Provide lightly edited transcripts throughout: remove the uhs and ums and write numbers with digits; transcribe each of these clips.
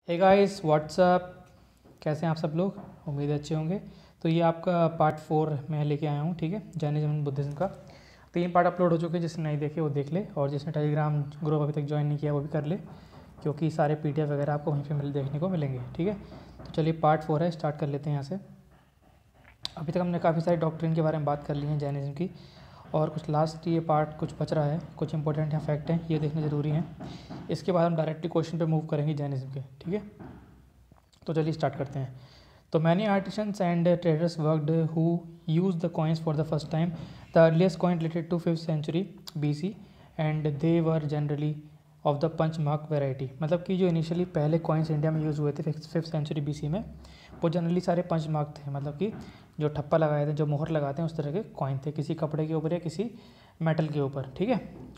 Hey guys what's up, कैसे हैं आप सब लोग। उम्मीद है अच्छे होंगे। तो ये आपका पार्ट 4 मैं लेके आया हूँ, ठीक है। जैनिज्म बुद्धिज्म का 3 पार्ट अपलोड हो चुके हैं। जिसने नहीं देखे वो देख ले, और जिसने टेलीग्राम ग्रुप अभी तक ज्वाइन नहीं किया वो भी कर ले, क्योंकि सारे PDF वगैरह आपको वहीं पे देखने को मिलेंगे, ठीक है। तो चलिए पार्ट 4 है, स्टार्ट कर लेते हैं यहाँ से। अभी तक हमने काफ़ी सारी डॉक्ट्रिन के बारे में बात कर ली है जैनिज्म की, और कुछ लास्ट ये पार्ट कुछ बच रहा है, कुछ इंपॉर्टेंट यहाँ फैक्ट हैं, ये देखने ज़रूरी हैं। इसके बाद हम डायरेक्टली क्वेश्चन पे मूव करेंगे जैनिज्म के, ठीक है। तो चलिए स्टार्ट करते हैं। तो many artisans and traders worked who used the coins for the first time. The earliest coin related to 5th century BC and they were generally of the punch mark variety. मतलब कि जो initially पहले coins India में use हुए थे 5th century BC में, वो generally सारे पंच मार्क थे। मतलब कि जो ठप्पा लगाए थे, जो मोहर लगाते हैं, उस तरह के कॉइन थे, किसी कपड़े के ऊपर या किसी मेटल के ऊपर, ठीक है।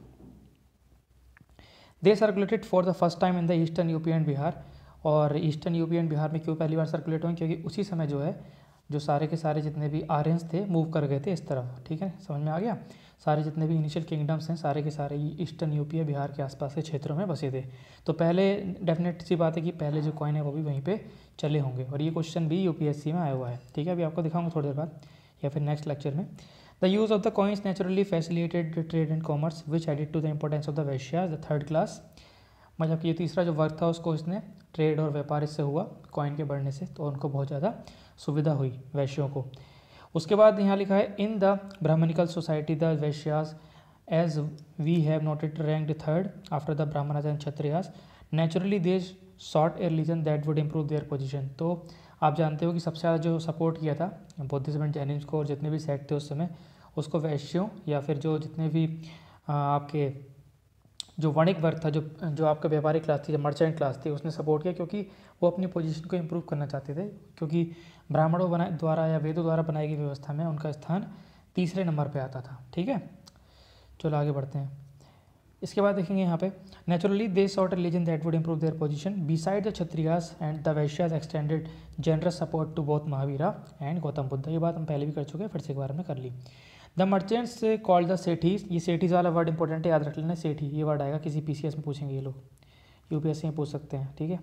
They circulated for the first time in the eastern UP and Bihar. और ईस्टर्न यूपी एंड बिहार में क्यों पहली बार सर्कुलेट हुए, क्योंकि उसी समय जो है जो सारे के सारे जितने भी आर्यंस थे मूव कर गए थे इस तरफ, ठीक है। समझ में आ गया। सारे जितने भी इनिशियल किंगडम्स हैं सारे के सारे ईस्टर्न यूपी या बिहार के आसपास के क्षेत्रों में बसे थे। तो पहले डेफिनेट सी बात है कि पहले जो कॉइन है वो भी वहीं पे चले होंगे, और ये क्वेश्चन भी UPSC में आया हुआ है, ठीक है। अभी आपको दिखाऊंगा थोड़ी देर बाद या फिर नेक्स्ट लेक्चर में। The use of the coins naturally facilitated trade and commerce which added to the importance of the Vaishyas the third class. मतलब कि ये तीसरा जो वर्ग था उसको इसने ट्रेड और व्यापार इससे हुआ कॉइन के बढ़ने से, तो उनको बहुत ज़्यादा सुविधा हुई वैश्यों को। उसके बाद यहाँ लिखा है in the Brahmanical society the Vaishyas as we have noted ranked third after the Brahmanas and Kshatriyas. Naturally they sought a religion that would improve their position. तो आप जानते हो कि सबसे ज़्यादा जो सपोर्ट किया था बुद्धिज्म एंड जैनिज्म को, और जितने भी सेक्ट थे उस समय, उसको वैश्यों या फिर जो जितने भी आपके जो वणिक वर्ग था, जो आपका व्यापारिक क्लास थी, जो मर्चेंट क्लास थी, उसने सपोर्ट किया, क्योंकि वो अपनी पोजीशन को इम्प्रूव करना चाहते थे। क्योंकि ब्राह्मणों द्वारा या वेदों द्वारा बनाई गई व्यवस्था में उनका स्थान तीसरे नंबर पे आता था, ठीक है। चलो आगे बढ़ते हैं। इसके बाद देखेंगे यहाँ पे naturally they sought religion that would improve their position beside the Kshatriyas and the Vaishyas extended generous support to both Mahavira and Gautama Buddha. ये बात हम पहले भी कर चुके हैं, फिर से एक बार में कर ली। The merchants called the Sethis. ये सेठीज वाला वर्ड इंपॉर्टेंट है, याद रख लेना। सेठी ये वर्ड आएगा किसी PCS में पूछेंगे, ये लोग UPSC में पूछ सकते हैं, ठीक है।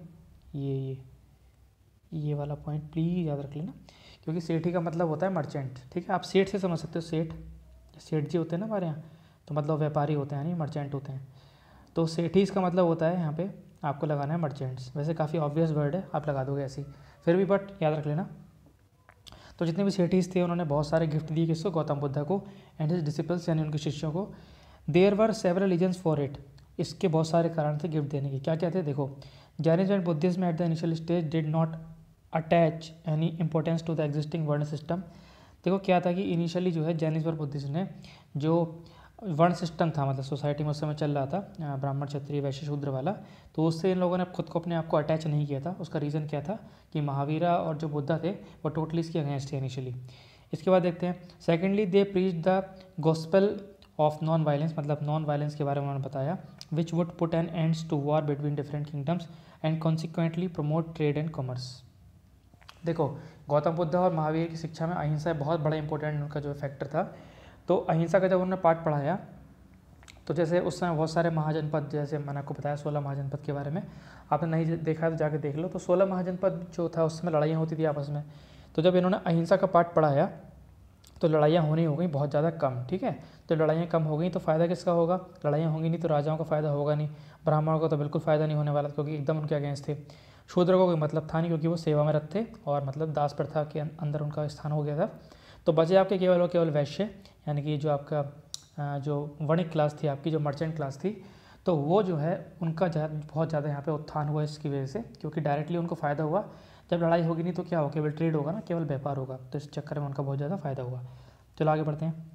ये वाला पॉइंट प्लीज़ याद रख लेना, क्योंकि सेठी का मतलब होता है मर्चेंट, ठीक है। आप सेठ से समझ सकते हो, सेठ जी होते हैं ना हमारे यहाँ, तो मतलब व्यापारी होते हैं, नहीं मर्चेंट होते हैं। तो सेठीज का मतलब होता है यहाँ पे आपको लगाना है मर्चेंट्स। वैसे काफ़ी ऑब्वियस वर्ड है, आप लगा दोगे ऐसे ही, फिर भी बट याद रख लेना। तो जितने भी सेठीज थे उन्होंने बहुत सारे गिफ्ट दिए किसको, गौतम बुद्ध को एंड हिज डिसिपल्स यानी उनके शिष्यों को। There were several reasons for it. इसके बहुत सारे कारण थे गिफ्ट देने के। क्या क्या थे देखो। Jainism and Buddhism at the initial stage did not attach any importance to the existing varna system. देखो क्या था कि इनिशियली जो है जैनिज्म और बुद्धिज्म ने जो वर्ण सिस्टम था, मतलब सोसाइटी में उस समय चल रहा था ब्राह्मण क्षत्रिय वैश्य शूद्र वाला, तो उससे इन लोगों ने खुद को अपने आप को अटैच नहीं किया था। उसका रीज़न क्या था कि महावीरा और जो बुद्धा थे वो टोटली इसके अगेंस्ट थे इनिशियली। इसके बाद देखते हैं secondly they preach the gospel of non violence. मतलब नॉन वायलेंस के बारे में उन्होंने बताया, which would put an ends to war between different kingdoms and consequently promote trade and commerce. देखो गौतम बुद्ध और महावीर की शिक्षा में अहिंसा बहुत बड़ा इंपॉर्टेंट उनका जो फैक्टर था। तो अहिंसा का जब उन्होंने पाठ पढ़ाया, तो जैसे उस समय बहुत सारे महाजनपद, जैसे मैंने आपको बताया 16 महाजनपद के बारे में, आपने नहीं देखा है तो जाके देख लो। तो 16 महाजनपद जो था उसमें लड़ाइयाँ होती थी आपस में। तो जब इन्होंने अहिंसा का पाठ पढ़ाया तो लड़ाइयाँ होनी हो गई बहुत ज़्यादा कम, ठीक है। तो लड़ाइयाँ कम हो गई तो फ़ायदा किसका होगा, लड़ाइयाँ होंगी नहीं तो राजाओं का फ़ायदा होगा नहीं, ब्राह्मणों का तो बिल्कुल फ़ायदा नहीं होने वाला, क्योंकि एकदम उनके अगेंस्ट थे। शूद्र को कोई मतलब था नहीं, क्योंकि वो सेवा में रखते और मतलब दास प्रथा के अंदर उनका स्थान हो गया था। तो बचे आपके केवल और केवल वैश्य, यानी कि जो आपका जो वणिक क्लास थी आपकी, जो मर्चेंट क्लास थी, तो वो जो है उनका बहुत ज़्यादा यहाँ पे उत्थान हुआ इसकी वजह से, क्योंकि डायरेक्टली उनको फ़ायदा हुआ। जब लड़ाई होगी नहीं तो क्या होगा, केवल ट्रेड होगा ना, केवल व्यापार होगा, तो इस चक्कर में उनका बहुत ज़्यादा फ़ायदा हुआ। चलो आगे बढ़ते हैं।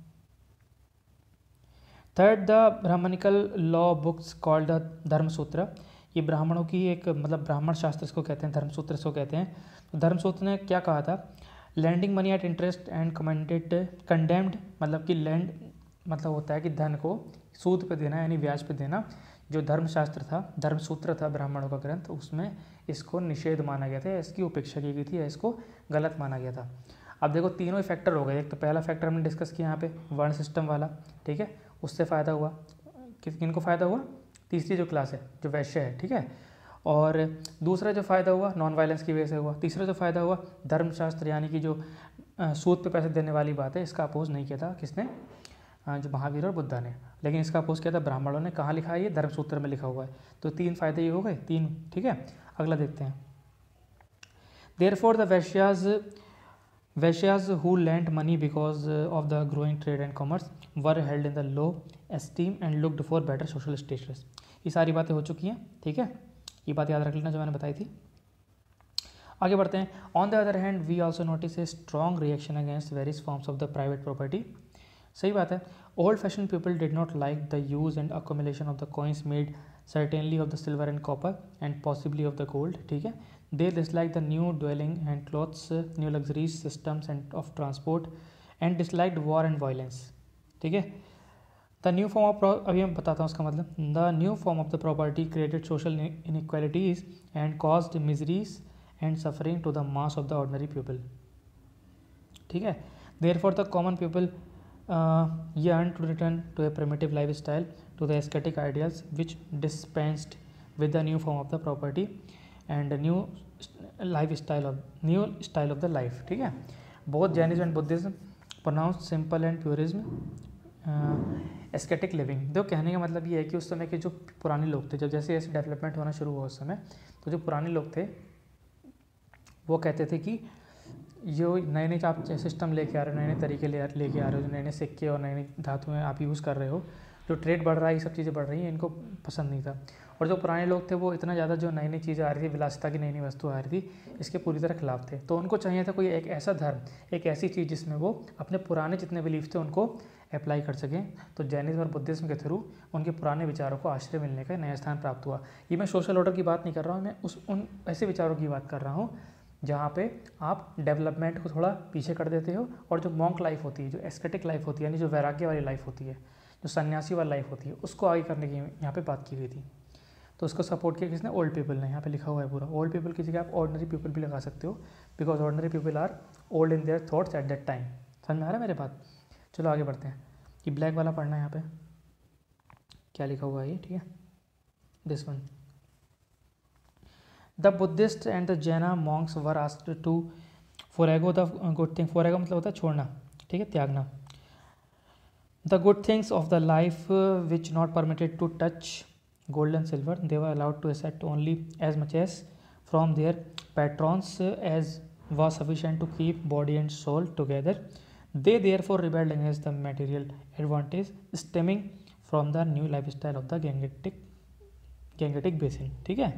Third the Brahmanical law books called the Dharmasutra. ये ब्राह्मणों की एक मतलब ब्राह्मण शास्त्र इसको कहते हैं, धर्मसूत्र इसको कहते हैं। तो धर्मसूत्र ने क्या कहा था, lending money at interest and condemned, मतलब कि लैंड मतलब होता है कि धन को सूद पे देना यानी ब्याज पे देना। जो धर्मशास्त्र था, धर्मसूत्र था ब्राह्मणों का ग्रंथ, उसमें इसको निषेध माना गया था, इसकी उपेक्षा की गई थी या इसको गलत माना गया था। अब देखो तीनों ही फैक्टर हो गए। एक तो पहला फैक्टर हमने डिस्कस किया यहाँ पे वर्ण सिस्टम वाला, ठीक है, उससे फ़ायदा हुआ। किनको फ़ायदा हुआ, तीसरी जो क्लास है जो वैश्य है, ठीक है। और दूसरा जो फ़ायदा हुआ नॉन वायलेंस की वजह से हुआ। तीसरा जो फ़ायदा हुआ धर्मशास्त्र यानी कि जो सूद पे पैसे देने वाली बात है, इसका अपोज नहीं किया था किसने, जो महावीर और बुद्धा ने, लेकिन इसका अपोज किया था ब्राह्मणों ने। कहाँ लिखा है ये, धर्मसूत्र में लिखा हुआ है। तो 3 फायदे ये हो गए, 3, ठीक है। अगला देखते हैं। Therefore the Vaishyas who lent money because of the growing trade and commerce were held in the low esteem and looked for better social status. ये सारी बातें हो चुकी हैं, ठीक है। ये बात याद रख लेना जो मैंने बताई थी। आगे बढ़ते हैं। On the other hand we also notice a strong reaction against various forms of the private property. सही बात है। Old fashion people did not like the use and accumulation of the coins made certainly of the silver and copper and possibly of the gold, ठीक है। They dislike the new dwelling and clothes, new luxuries systems and of transport and disliked war and violence, ठीक है। The new form of, अभी मैं बताता हूँ उसका मतलब। The new form of the property created social inequalities and caused miseries and suffering to the mass of the ordinary people, ठीक है। Therefore the common people yearn to return to a primitive lifestyle, to the aesthetic ideals which dispensed with the new form of the property and a new style of the life, ठीक है। Both Jainism and Buddhism pronounce simple and purism aesthetic living. देखो कहने का मतलब ये है कि उस समय के जो पुराने लोग थे, जब जैसे जैसे डेवलपमेंट होना शुरू हुआ उस समय, तो जो पुराने लोग थे वो कहते थे कि जो नए नए आप सिस्टम लेके आ रहे हो, नए नए तरीके लेके आ रहे हो, जो नए नए सिक्के और नए नए धातुएँ आप यूज़ कर रहे हो, जो ट्रेड बढ़ रहा है, ये सब चीज़ें बढ़ रही हैं, इनको पसंद नहीं था। और जो पुराने लोग थे वो इतना ज़्यादा जो नई नई चीज़ें आ रही थी, विलासिता की नई नई वस्तु आ रही थी, इसके पूरी तरह खिलाफ थे। तो उनको चाहिए था कोई एक ऐसा धर्म, एक ऐसी चीज़ जिसमें वो अपने पुराने जितने बिलीफ थे उनको अप्लाई कर सकें। तो जैनिज्म और बुद्धिज्म के थ्रू उनके पुराने विचारों को आश्रय मिलने का नया स्थान प्राप्त हुआ। ये मैं सोशल ऑर्डर की बात नहीं कर रहा हूँ, मैं उन ऐसे विचारों की बात कर रहा हूँ जहाँ पे आप डेवलपमेंट को थोड़ा पीछे कर देते हो, और जो मॉन्क लाइफ होती है, जो एस्थेटिक लाइफ होती है, यानी जो वैराग्य वाली लाइफ होती है, जो सन्यासी वाली लाइफ होती है, उसको आगे करने की यहाँ पे बात की गई थी। तो उसको सपोर्ट किया किसने, ओल्ड पीपल ने। यहाँ पे लिखा हुआ है पूरा। ओल्ड पीपल की जगह आप ऑर्डिनरी पीपल भी लगा सकते हो, because ordinary people are old in their thoughts at that time. समझ में आ रहा है मेरे बात। चलो आगे बढ़ते हैं। कि ब्लैक वाला पढ़ना है, यहाँ पे क्या लिखा हुआ है ये, ठीक है, this one. The Buddhist and the Jaina monks were asked to forego the good thing. Forego मतलब होता है छोड़ना, ठीक है, त्यागना। The good things of the life which not permitted to touch gold and silver, they were allowed to accept only as much as from their patrons as was sufficient to keep body and soul together. They therefore rebelled against the material advantage stemming from the new lifestyle of the Gangetic basin, ठीक है।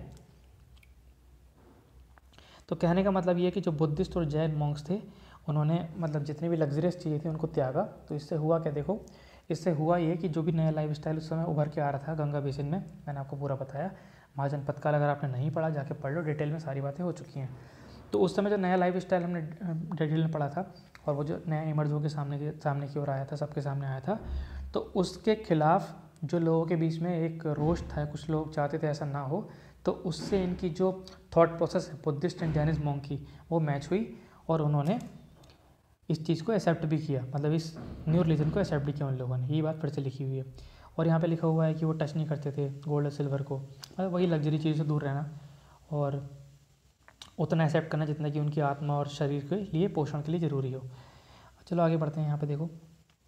तो कहने का मतलब ये है कि जो बुद्धिस्ट और जैन मॉन्क्स थे, उन्होंने मतलब जितनी भी लग्जरियस चीज़ें थी उनको त्यागा। तो इससे हुआ क्या, देखो इससे हुआ ये कि जो भी नया लाइफ स्टाइल उस समय उभर के आ रहा था गंगा बेसिन में, मैंने आपको पूरा बताया। महाजनपद काल अगर आपने नहीं पढ़ा जाके पढ़ लो, डिटेल में सारी बातें हो चुकी हैं। तो उस समय जो नया लाइफ स्टाइल हमने डिटेल में पढ़ा था, और वो जो नया इमर्ज होकर सामने की ओर आया था, सबके सामने आया था, तो उसके खिलाफ जो लोगों के बीच में एक रोष था, कुछ लोग चाहते थे ऐसा ना हो, तो उससे इनकी जो थॉट प्रोसेस है बुद्धिस्ट एंड जैनिज्म मॉन्क की, वो मैच हुई, और उन्होंने इस चीज़ को एक्सेप्ट भी किया, मतलब इस न्यू रिलीजन को एक्सेप्ट भी किया उन लोगों ने। ये बात फिर से लिखी हुई है। और यहाँ पे लिखा हुआ है कि वो टच नहीं करते थे गोल्ड और सिल्वर को, मतलब वही लग्जरी चीज़ से दूर रहना, और उतना एक्सेप्ट करना जितना कि उनकी आत्मा और शरीर के लिए पोषण के लिए ज़रूरी हो। चलो आगे बढ़ते हैं। यहाँ पे देखो,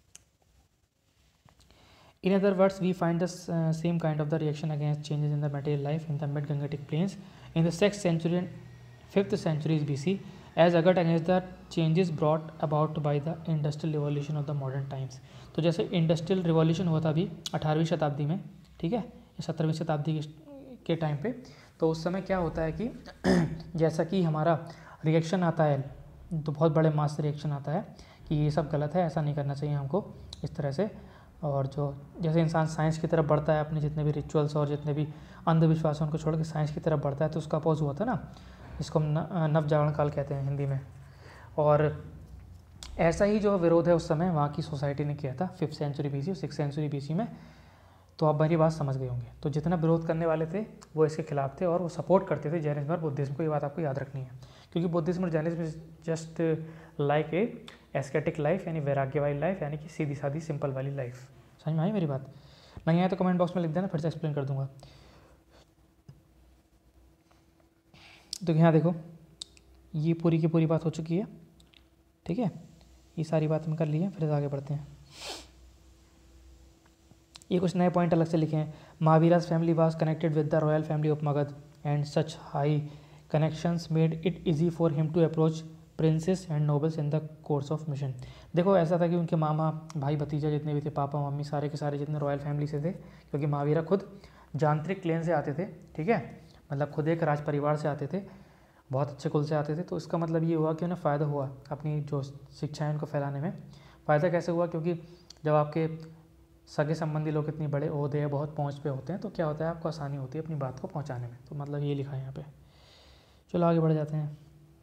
in other words we find the same kind of the reaction against changes in the material life in the mid Gangetic plains in the 6th century and 5th centuries BC as against the changes brought about by the industrial revolution of the modern times। तो जैसे industrial revolution हुआ था अभी 18वीं शताब्दी में, ठीक है, 17वीं शताब्दी के टाइम पे, तो उस समय क्या होता है कि जैसा कि हमारा रिएक्शन आता है, तो बहुत बड़े मास से रिएक्शन आता है कि ये सब गलत है, ऐसा नहीं करना चाहिए हमको, इस तरह से। और जो जैसे इंसान साइंस की तरफ बढ़ता है, अपने जितने भी रिचुअल्स और जितने भी अंधविश्वास उनको छोड़ के साइंस की तरफ बढ़ता है, तो उसका अपोज हुआ था ना, इसको हम नवजागरण काल कहते हैं हिंदी में। और ऐसा ही जो विरोध है उस समय वहाँ की सोसाइटी ने किया था 5th century BC और 6th century BC में। तो आप मेरी बात समझ गए होंगे। तो जितना विरोध करने वाले थे वो इसके खिलाफ थे, और वो सपोर्ट करते थे जैनिज्म और बुद्धिज्म को। ये बात आपको याद रखनी है, क्योंकि बुद्धिज्म और Jainism just like a ascetic life, यानी वैराग्य वाली लाइफ, यानी कि सीधी सादी सिंपल वाली लाइफ। समझ में आई मेरी बात? नहीं आया तो कमेंट बॉक्स में लिख देना, फिर से एक्सप्लेन कर दूंगा। तो यहाँ देखो ये पूरी की पूरी बात हो चुकी है, ठीक है। ये सारी बात हम कर ली है, फिर आगे बढ़ते हैं। ये कुछ नए पॉइंट अलग से लिखे हैं। Mahavira's family was connected with the royal family of Magadha and such high connections made it easy for him to approach princes and nobles in the course of mission. देखो ऐसा था कि उनके मामा भाई भतीजा जितने भी थे, पापा मम्मी, सारे के सारे जितने रॉयल फैमिली से थे, क्योंकि महावीरा खुद जांत्रिक क्लेन से आते थे, ठीक है, मतलब खुद एक राज परिवार से आते थे, बहुत अच्छे कुल से आते थे। तो इसका मतलब ये हुआ कि उन्हें फ़ायदा हुआ अपनी जो शिक्षा है उनको फैलाने में। फ़ायदा कैसे हुआ? क्योंकि जब आपके सगे संबंधी लोग इतनी बड़े ओहदे हैं, बहुत पहुँच पे होते हैं, तो क्या होता है, आपको आसानी होती है अपनी बात को पहुँचाने में। तो मतलब ये लिखा है यहाँ पे। चलो आगे बढ़ जाते हैं।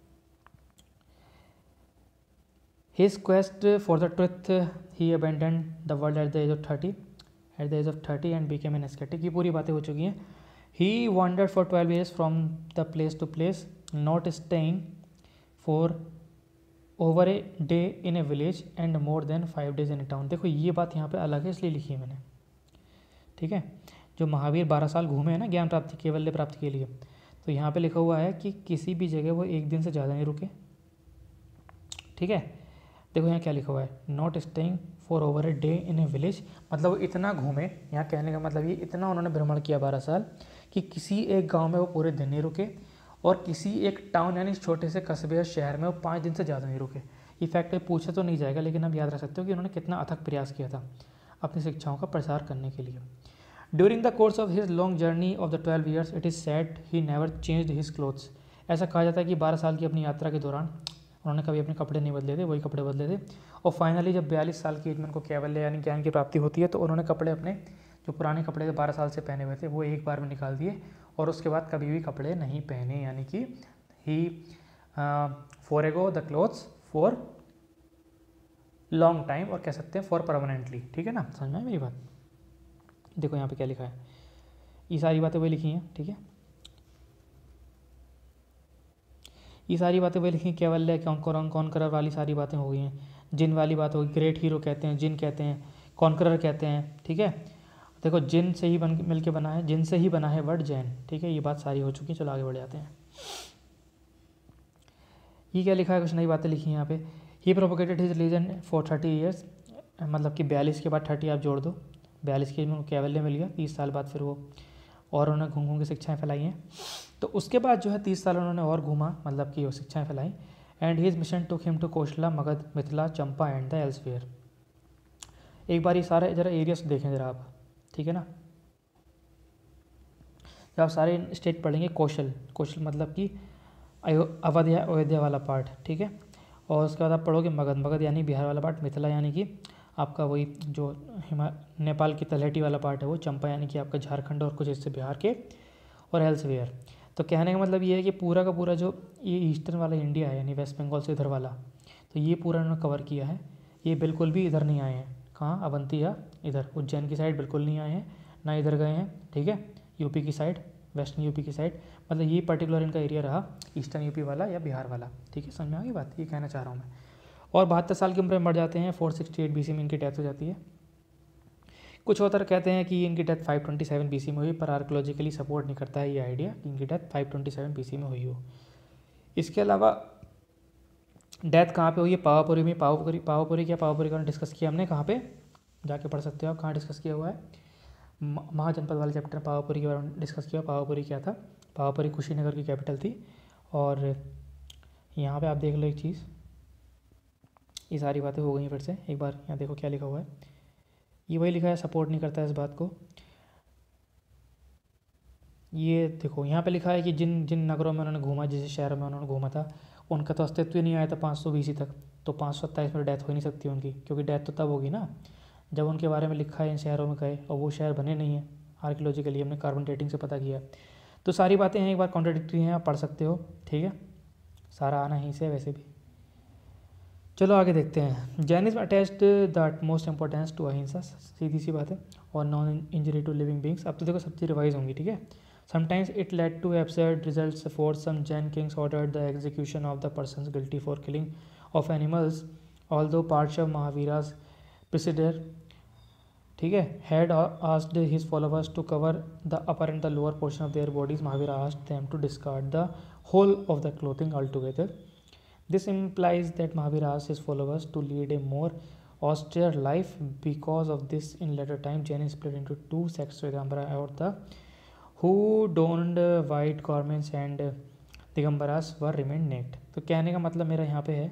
His quest for the truth, he abandoned the world at the age of 30 and became an ascetic। ये पूरी बातें हो चुकी हैं। He wandered for 12 years from the place to place, not staying for over a day in a village and more than 5 days in a town। देखो ये बात यहाँ पे अलग है, इसलिए लिखी है मैंने, ठीक है। जो महावीर 12 साल घूमे हैं ना ज्ञान प्राप्ति, कैवल्य प्राप्ति के लिए, तो यहाँ पे लिखा हुआ है कि किसी भी जगह वो एक दिन से ज़्यादा नहीं रुके, ठीक है। देखो यहाँ क्या लिखा हुआ है, not staying for over a day in a village, मतलब वो इतना घूमे, यहाँ कहने का मतलब ये इतना उन्होंने भ्रमण किया 12 साल कि किसी एक गांव में वो पूरे दिन नहीं रुके, और किसी एक टाउन यानी छोटे से कस्बे या शहर में वो 5 दिन से ज़्यादा नहीं रुके। ये फैक्ट पूछा तो नहीं जाएगा, लेकिन आप याद रख सकते हो कि उन्होंने कितना अथक प्रयास किया था अपनी शिक्षाओं का प्रसार करने के लिए। During the course of his long journey of the 12 years it is said he never changed his clothes. ऐसा कहा जाता है कि 12 साल की अपनी यात्रा के दौरान उन्होंने कभी अपने कपड़े नहीं बदले थे, वही कपड़े बदले थे। और फाइनली जब 42 साल की एज में उनको कैवल्य यानी ज्ञान की प्राप्ति होती है, तो उन्होंने कपड़े अपने जो पुराने कपड़े 12 साल से पहने हुए थे वो एक बार में निकाल दिए, और उसके बाद कभी भी कपड़े नहीं पहने, यानी कि he forgo the clothes for long time, और कह सकते हैं फॉर परमानेंटली, ठीक है ना। समझ में मेरी बात? देखो यहाँ पे क्या लिखा है, ये सारी बातें वही लिखी हैं, ठीक है। ये सारी बातें वही लिखी, कैवल्य कॉन्करर वाली सारी बातें हो गई हैं, जिन वाली बात होगी, ग्रेट हीरो कहते हैं, जिन कहते हैं, कॉन्करर कहते हैं, ठीक है। देखो जिन से ही मिल के बना है, जिन से ही बना है वर्ड जैन, ठीक है। ये बात सारी हो चुकी है, चलो आगे बढ़ जाते हैं। ये क्या लिखा है, कुछ नई बातें लिखी हैं यहाँ पे। He propagated his religion for 30 years, मतलब कि 42 के बाद 30 आप जोड़ दो, 42 के में कैवल्य मिल गया, 30 साल बाद फिर वो और उन्होंने घूम घूम के शिक्षाएँ फैलाई हैं। तो उसके बाद जो है 30 साल उन्होंने और घूमा, मतलब कि वो शिक्षाएँ फैलाई। And his mission took him to Kosala, Magadha, Mithila, Champa and the elsewhere. एक बार ये सारे जरा एरियाज देखें जरा आप, ठीक है ना। जब आप सारे स्टेट पढ़ेंगे, कौशल मतलब कि अवध्या अयोध्या वाला पार्ट, ठीक है। और उसके बाद आप पढ़ोगे मगध यानी बिहार वाला पार्ट, मिथिला यानी कि आपका वही जो नेपाल की तलहटी वाला पार्ट है वो, चंपा यानी कि आपका झारखंड और कुछ हिस्से बिहार के, और एल्सवेयर। तो कहने का मतलब ये है कि पूरा का पूरा जो ये ईस्टर्न वाला इंडिया है, यानी वेस्ट बंगाल से इधर वाला, तो ये पूरा उन्होंने कवर किया है। ये बिल्कुल भी इधर नहीं आए हैं, कहाँ, अवंती या इधर उज्जैन की साइड बिल्कुल नहीं आए हैं, ना इधर गए हैं, ठीक है। यूपी की साइड, वेस्टर्न यूपी की साइड, मतलब ये पर्टिकुलर इनका एरिया रहा ईस्टर्न यूपी वाला या बिहार वाला, ठीक है। समझ में आ गई बात, ये कहना चाह रहा हूँ मैं। और 72 साल की उम्र में मर जाते हैं, 468 BC में इनकी डेथ हो जाती है। कुछ ऑथर कहते हैं कि इनकी डेथ 527 BC में हुई, पर आर्कोलॉजिकली सपोर्ट नहीं करता है ये आइडिया कि इनकी डेथ 527 BC में हुई हो। इसके अलावा डेथ कहाँ पे हुई है, पावापुरी में। पावापुरी का डिस्कस किया हमने, कहाँ पे जाके पढ़ सकते हो आप, कहाँ डिस्कस किया हुआ है, महाजनपद वाले चैप्टर पावापुरी के बारे में डिस्कस किया। पावापुरी क्या था, पावापुरी कुशीनगर की कैपिटल थी। और यहाँ पे आप देख लो एक चीज़, ये सारी बातें हो गई फिर से एक बार। यहाँ देखो क्या लिखा हुआ है, ये वही लिखा है, सपोर्ट नहीं करता है इस बात को। ये देखो यहाँ पे लिखा है कि जिन जिन नगरों में उन्होंने घूमा, जिस शहरों में उन्होंने घूमा था, उनका तो अस्तित्व ही नहीं आया था 500 BC तक। तो 527 में डेथ हो ही नहीं सकती उनकी, क्योंकि डेथ तो तब होगी ना जब उनके बारे में लिखा है, इन शहरों में गए और वो शहर बने नहीं हैं आर्कियोलॉजिकली, हमने कार्बन डेटिंग से पता किया। तो सारी बातें हैं, एक बार कॉन्ट्राडिक्टरी हैं, आप पढ़ सकते हो, ठीक है। सारा आना ही से वैसे भी। चलो आगे देखते हैं। Jainism attached the most importance to ahimsa, सीधी सी बात है, और non injury to living beings. अब तो देखो सब चीज़ रिवाइज होंगी, ठीक है। Sometimes it led to absurd results for some Jain kings ordered the execution of the persons guilty for killing of animals, although parts of Mahavira's preceder ठीक है, had asked his followers to cover the upper and the lower portion of their bodies, Mahavira asked them to discard the whole of the clothing altogether. This implies that Mahavir asked his followers to lead a more austere life. Because of this, in later time, Jain split into two sects, Svetambara or the who donned white garments and Digambaras were remain naked. तो कहने का मतलब मेरा यहाँ पे है,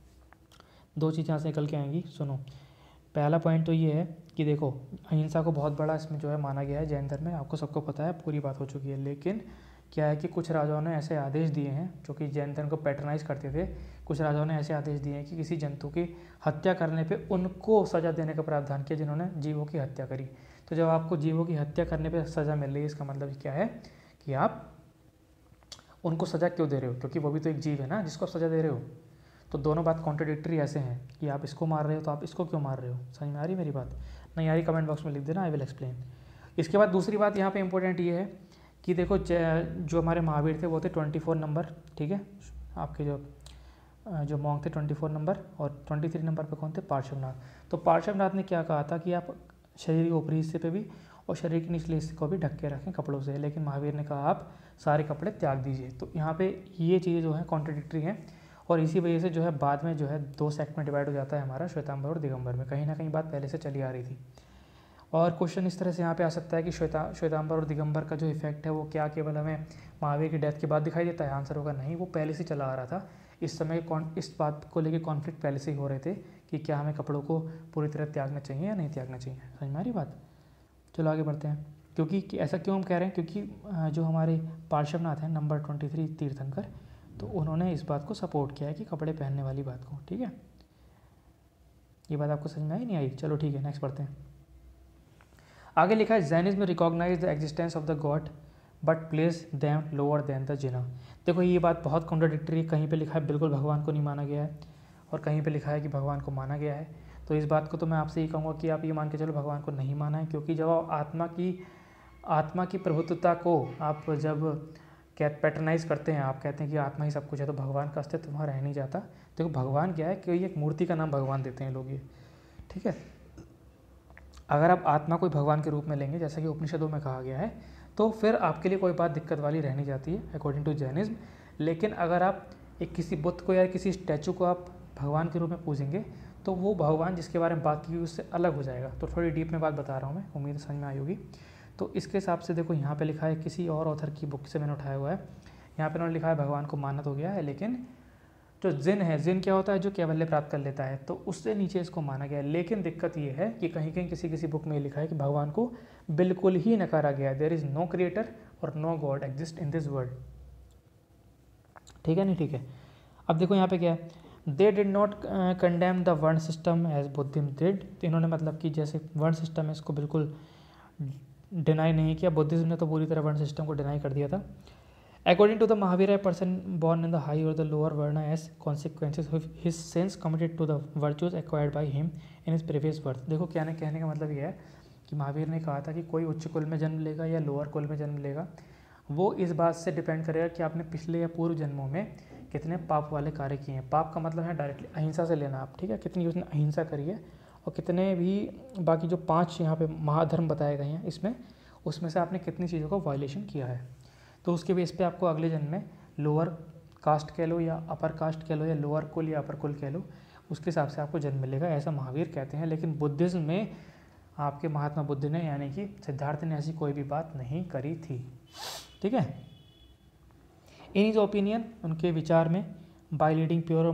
दो चीज़ यहाँ से निकल के आएंगी, सुनो। पहला पॉइंट तो ये है कि देखो अहिंसा को बहुत बड़ा इसमें जो है माना गया है जैन धर्म में, आपको सबको पता है, पूरी बात हो चुकी है। लेकिन क्या है कि कुछ राजाओं ने ऐसे आदेश दिए हैं जो कि जैन धर्म को पैटर्नाइज करते थे। कुछ राजाओं ने ऐसे आदेश दिए हैं कि किसी जंतु की हत्या करने पे उनको सज़ा देने का प्रावधान किया जिन्होंने जीवों की हत्या करी। तो जब आपको जीवों की हत्या करने पे सज़ा मिल रही है, इसका मतलब क्या है कि आप उनको सज़ा क्यों दे रहे हो, क्योंकि वो भी तो एक जीव है ना जिसको आप सज़ा दे रहे हो। तो दोनों बात कॉन्ट्रडिक्टरी ऐसे हैं कि आप इसको मार रहे हो तो आप इसको क्यों मार रहे हो। समझ में आ रही मेरी बात? नहीं आ रही कमेंट बॉक्स में लिख देना, आई विल एक्सप्लेन। इसके बाद दूसरी बात यहाँ पे इंपॉर्टेंट ये है कि देखो जो हमारे महावीर थे वो थे 24 नंबर, ठीक है। आपके जो मॉन्क थे 24 नंबर, और 23 नंबर पे कौन थे? पार्श्वनाथ। तो पार्श्वनाथ ने क्या कहा था कि आप शरीर के ऊपरी हिस्से पे भी और शरीर के निचले हिस्से को भी ढक के रखें कपड़ों से, लेकिन महावीर ने कहा आप सारे कपड़े त्याग दीजिए। तो यहाँ पे ये चीज़ें जो है कॉन्ट्रडिक्टरी हैं, और इसी वजह से जो है बाद में जो है दो सेक्ट में डिवाइड हो जाता है हमारा श्वेतांबर और दिगंबर में। कहीं ना कहीं बात पहले से चली आ रही थी। और क्वेश्चन इस तरह से यहाँ पे आ सकता है कि श्वेतांबर और दिगंबर का जो इफेक्ट है वो क्या केवल हमें महावीर की डेथ के बाद दिखाई देता है? आंसर होगा नहीं, वो पहले से चला आ रहा था। इस समय इस बात को लेकर कॉन्फ्लिक्ट पहले से ही हो रहे थे कि क्या हमें कपड़ों को पूरी तरह त्यागना चाहिए या नहीं त्यागना चाहिए। समझ में आ रही बात? चलो आगे बढ़ते हैं। क्योंकि ऐसा क्यों हम कह रहे हैं? क्योंकि जो हमारे पार्श्वनाथ हैं नंबर 23 तीर्थंकर, तो उन्होंने इस बात को सपोर्ट किया है कि कपड़े पहनने वाली बात को। ठीक है, ये बात आपको समझ में आई नहीं आई? चलो ठीक है, नेक्स्ट पढ़ते हैं। आगे लिखा है Jainism recognize the existence of the god but place them lower than the Jina. देखो ये बात बहुत कॉन्ट्राडिक्टरी है। कहीं पे लिखा है बिल्कुल भगवान को नहीं माना गया है, और कहीं पे लिखा है कि भगवान को माना गया है। तो इस बात को तो मैं आपसे ये कहूँगा कि आप ये मान के चलो भगवान को नहीं माना है, क्योंकि जब आप आत्मा की प्रभुत्वता को आप जब पैटर्नाइज करते हैं, आप कहते हैं कि आत्मा ही सब कुछ है, तो भगवान का अस्तित्व वहाँ रह नहीं जाता। देखो भगवान क्या है कि एक मूर्ति का नाम भगवान देते हैं लोग ये, ठीक है। अगर आप आत्मा को भगवान के रूप में लेंगे जैसा कि उपनिषदों में कहा गया है, तो फिर आपके लिए कोई बात दिक्कत वाली रह नहीं जाती है अकॉर्डिंग टू जैनिज्म। लेकिन अगर आप एक किसी बुद्ध को या किसी स्टैचू को आप भगवान के रूप में पूजेंगे, तो वो भगवान जिसके बारे में बात की उससे अलग हो जाएगा। तो थोड़ी डीप में बात बता रहा हूँ मैं, उम्मीद समझ में आई होगी। तो इसके हिसाब से देखो यहाँ पे लिखा है, किसी और ऑथर की बुक से मैंने उठाया हुआ है। यहाँ पे उन्होंने लिखा है भगवान को मानना तो गया है, लेकिन जो जिन है, जिन क्या होता है? जो कैवल्य प्राप्त कर लेता है, तो उससे नीचे इसको माना गया है। लेकिन दिक्कत ये है कि कहीं कहीं किसी बुक में लिखा है कि भगवान को बिल्कुल ही नकारा गया है। देयर इज़ नो क्रिएटर और no god exist in this world. ठीक है नहीं? ठीक है। अब देखो यहाँ पे क्या है, they did not condemn the varna system as Buddhism did. तो इन्होंने मतलब कि जैसे वर्ण सिस्टम है इसको बिल्कुल डिनाई नहीं किया, बुद्धिज्म ने तो पूरी तरह वर्ण सिस्टम को डिनाई कर दिया था। According to the Mahavira, a person born in the high or the lower varna as consequences of his sins committed to the virtues acquired by him in his previous birth। देखो क्या कहने का मतलब ये है कि महावीर ने कहा था कि कोई उच्च कुल में जन्म लेगा या लोअर कुल में जन्म लेगा, वो इस बात से डिपेंड करेगा कि आपने पिछले या पूर्व जन्मों में कितने पाप वाले कार्य किए हैं। पाप का मतलब है डायरेक्टली अहिंसा से लेना आप, ठीक है, कितनी उसने अहिंसा करी है, और कितने भी बाकी जो 5 यहाँ पे महाधर्म बताए गए हैं इसमें, उसमें से आपने कितनी चीज़ों का वायलेशन किया है। तो उसके बेस पे आपको अगले जन्म में लोअर कास्ट कह लो या अपर कास्ट कह लो या लोअर कुल या अपर कुल कह लो, उसके हिसाब से आपको जन्म मिलेगा, ऐसा महावीर कहते हैं। लेकिन बुद्धिज्म में आपके महात्मा बुद्ध ने यानी कि सिद्धार्थ ने ऐसी कोई भी बात नहीं करी थी। ठीक है। इन हिज ओपिनियन, उनके विचार में, by leading pure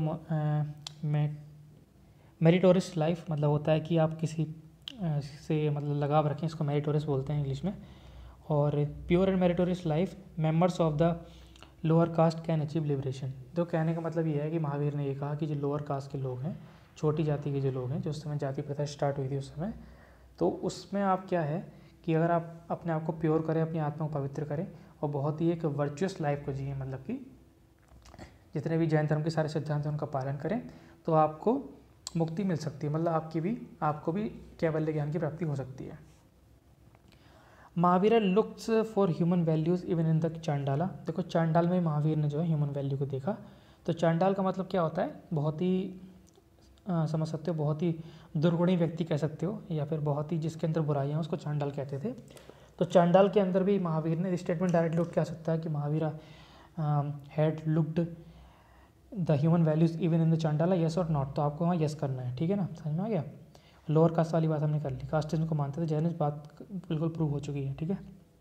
meritorious life, मतलब होता है कि आप किसी से मतलब लगाव रखें, इसको मेरिटोरियस बोलते हैं इंग्लिश में। और pure and meritorious life members of the lower caste can achieve liberation. तो कहने का मतलब ये है कि महावीर ने ये कहा कि जो लोअर कास्ट के लोग हैं, छोटी जाति के जो लोग हैं, जो उस समय जाति प्रथा स्टार्ट हुई थी उस समय, तो उसमें आप क्या है कि अगर आप अपने आप को प्योर करें, अपनी आत्मा को पवित्र करें और बहुत ही एक वर्चुअस लाइफ को जिए, मतलब कि जितने भी जैन धर्म के सारे सिद्धांत हैं उनका पालन करें, तो आपको मुक्ति मिल सकती है, मतलब आपको भी कैवल्य ज्ञान की प्राप्ति हो सकती है। Mahavira looks for human values even in the Chandala. देखो चांडाल में महावीर ने जो है ह्यूमन वैल्यू को देखा। तो चांडाल का मतलब क्या होता है? बहुत ही समझ सकते हो, बहुत ही दुर्गुणी व्यक्ति कह सकते हो, या फिर बहुत ही जिसके अंदर बुराइयाँ उसको चांडाल कहते थे। तो चांडाल के अंदर भी महावीर ने स्टेटमेंट डायरेक्टली उठ के आ सकता है कि Mahavira had looked the human values even in the Chandala, yes और नॉट। तो आपको वहाँ यस करना है, ठीक है ना, समझ में आ गया। लोअर कास्ट वाली बात हमने कर ली, कास्टिज्म को मानते थे, जैनिज्म बात बिल्कुल प्रूव हो चुकी है, ठीक है।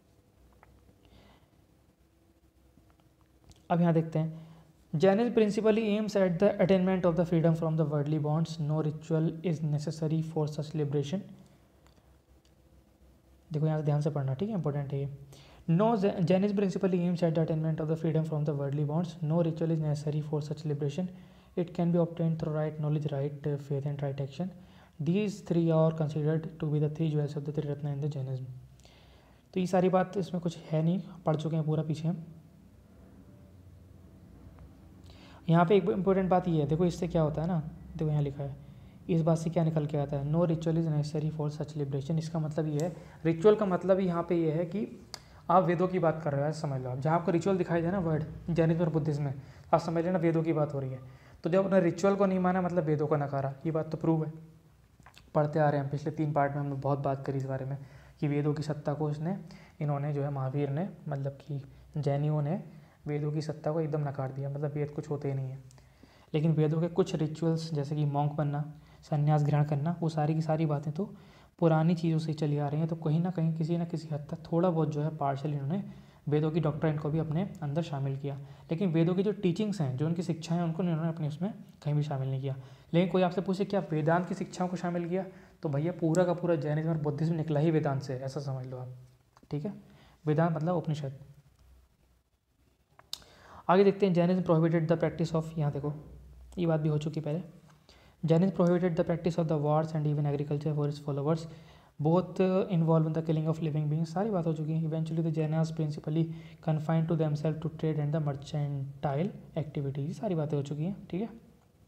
अब यहाँ देखते हैं, Jainism principally aims at the attainment of the freedom from the worldly bonds, no ritual is necessary for such liberation. देखो यहाँ से ध्यान से पढ़ना, ठीक है, इंपॉर्टेंट है ये। No, Jainism principally aims at the attainment of the freedom from the worldly bonds, no ritual is necessary for such liberation, it can be obtained through right knowledge, right faith and right action. These three are considered to be the three jewels of the Triratna in the Jainism। तो ये सारी बात इसमें कुछ है नहीं, पढ़ चुके हैं पूरा पीछे हम। यहाँ पे एक इम्पोर्टेंट बात ये है, देखो इससे क्या होता है ना, देखो यहाँ लिखा है, इस बात से क्या निकल के आता है, no ritual is necessary for such liberation. इसका मतलब ये है, रिचुअल का मतलब यहाँ पे ये है कि आप वेदों की बात कर रहे हो, समझ लो आप, जहाँ आपको रिचुअल दिखाई दे ना वर्ड जैनिज्म और बुद्धिज्म में, आप समझ लेना वेदों की बात हो रही है। तो जब अपने रिचुअल को नहीं माना मतलब वेदों को नकारा, ये बात तो प्रूव है, पढ़ते आ रहे हैं। पिछले 3 पार्ट में हमने बहुत बात करी इस बारे में कि वेदों की सत्ता को इन्होंने जो है महावीर ने, मतलब कि जैनियों ने वेदों की सत्ता को एकदम नकार दिया, मतलब वेद कुछ होते ही नहीं है। लेकिन वेदों के कुछ रिचुअल्स जैसे कि मॉन्क बनना, संन्यास ग्रहण करना, वो सारी की सारी बातें तो पुरानी चीज़ों से चली आ रही हैं। तो कहीं ना कहीं किसी न किसी हद तक थोड़ा बहुत जो है पार्शल इन्होंने वेदों की डॉक्ट्राइन को भी अपने अंदर शामिल किया। लेकिन वेदों की जो टीचिंग्स हैं, जो उनकी शिक्षाएं, उनको इन्होंने अपने उसमें कहीं भी शामिल नहीं किया। लेकिन कोई आपसे पूछे क्या वेदांत की शिक्षाओं को शामिल किया, तो भैया पूरा का पूरा जैनिज्म और बुद्धिज्म निकला ही वेदांत से, ऐसा समझ लो आप, ठीक है। वेदांत मतलब उपनिषद। आगे देखते हैं, Jainism prohibited the practice of, यहाँ देखो ये बात भी हो चुकी पहले, Jainism prohibited the practice of the wars and even agriculture for its followers, both involve in the killing of living beings, सारी बात हो चुकी है। Eventually the Jainas principally confined to themselves to trade and the mercantile activities, सारी बातें हो चुकी हैं, ठीक है।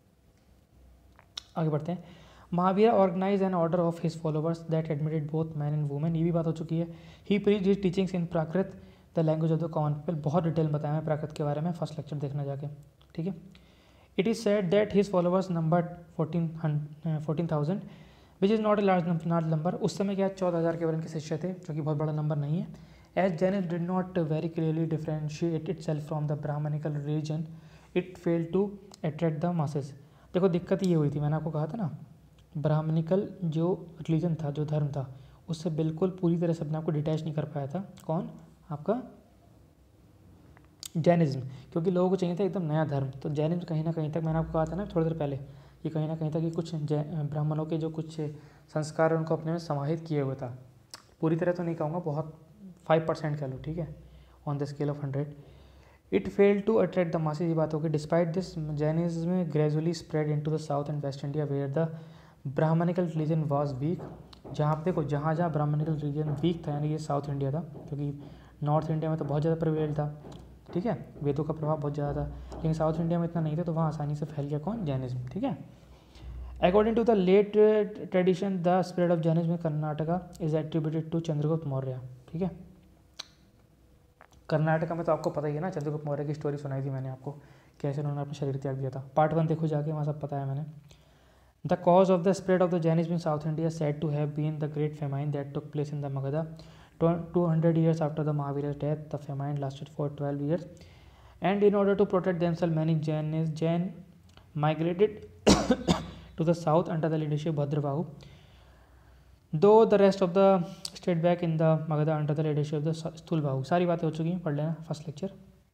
आगे बढ़ते हैं, Mahavira organize an order of his followers that admitted both man and women, ये भी बात हो चुकी है। He preached his teachings in Prakrit the language of the common people, बहुत डिटेल बताया है प्राकृत के बारे में, फर्स्ट लेक्चर देखना जाके, ठीक है। It is said that his followers number 14,000 which is not a large number. उस समय क्या 14,000 केवल इनके शिष्य थे, जो कि बहुत बड़ा नंबर नहीं है। As Jainism did not very clearly differentiate itself from the Brahmanical religion, it fail to attract the masses. देखो दिक्कत ये हुई थी, मैंने आपको कहा था ना, ब्राह्मणिकल जो रिलीजन था, जो धर्म था, उससे बिल्कुल पूरी तरह से अपने आप को डिटैच नहीं कर पाया था कौन, आपका जैनिज्म, क्योंकि लोगों को चाहिए था एकदम नया धर्म। तो जैनिज्म कहीं ना कहीं तक, मैंने आपको कहा था ना थोड़ी देर पहले, ये कहीं ना कहीं तक ये कुछ ब्राह्मणों के जो कुछ संस्कार उनको अपने में समाहित किए हुए था, पूरी तरह तो नहीं कहूँगा, बहुत 5% कह लो, ठीक है, on the scale of 100। It fail to attract the masses, ये बात होगी। Despite this Jainism gradually spread into the south and west India where the Brahmanical religion was weak. जहाँ आप देखो, जहाँ जहाँ ब्राह्मणिकल रिलीजन वीक था, यानी ये साउथ इंडिया था, क्योंकि नॉर्थ इंडिया में तो बहुत ज़्यादा प्रिवेल था, ठीक है, वेदों का प्रभाव बहुत ज़्यादा था, लेकिन साउथ इंडिया में इतना नहीं था, तो वहाँ आसानी से फैल गया कौन, जैनिज्म, ठीक है। According to the late tradition the spread of Jainism in Karnataka is attributed to Chandragupta Maurya, ठीक है। कर्नाटका में तो आपको पता ही है ना, चंद्रगुप्त मौर्य की स्टोरी सुनाई थी मैंने आपको, कैसे उन्होंने अपना शरीर त्याग दिया था। पार्ट 1 देखो जाके, वहाँ सब पता है मैंने। The cause of the spread of the Jainism in south India said to have been the great famine that took place in the Magadha 200 years after the Mahavira's death. The famine lasted for 12 years, and in order to protect themselves, many Jain migrated to the south under the leadership of Bhadrabahu, though the rest of the stayed back in the Magadha under the leadership of the Stulbahu। सारी बातें हो चुकी हैं, पढ़ लेना first lecture.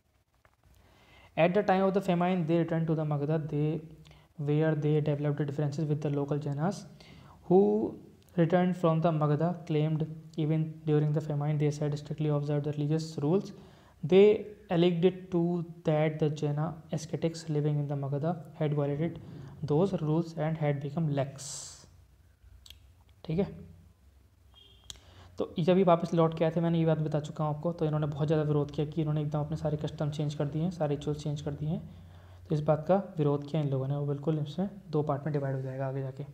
At the time of the famine, they returned to the Magadha, where they developed differences with the local Jainas, who returned from the Magadha, claimed even during the famine they said strictly observed the religious rules. They alleged it to that the Jaina ascetics living in the Magadha had violated those rules and had become lax, ठीक है। तो जब ये वापस लौट के आए थे, मैंने ये बात बता चुका हूँ आपको, तो इन्होंने बहुत ज़्यादा विरोध किया कि इन्होंने एकदम अपने सारे कस्टम चेंज कर दिए हैं, सारे रिचुअल्स चेंज कर दिए हैं। तो इस बात का विरोध किया इन लोगों ने, वो बिल्कुल इसमें 2 पार्ट में डिवाइड हो जाएगा आगे जाके।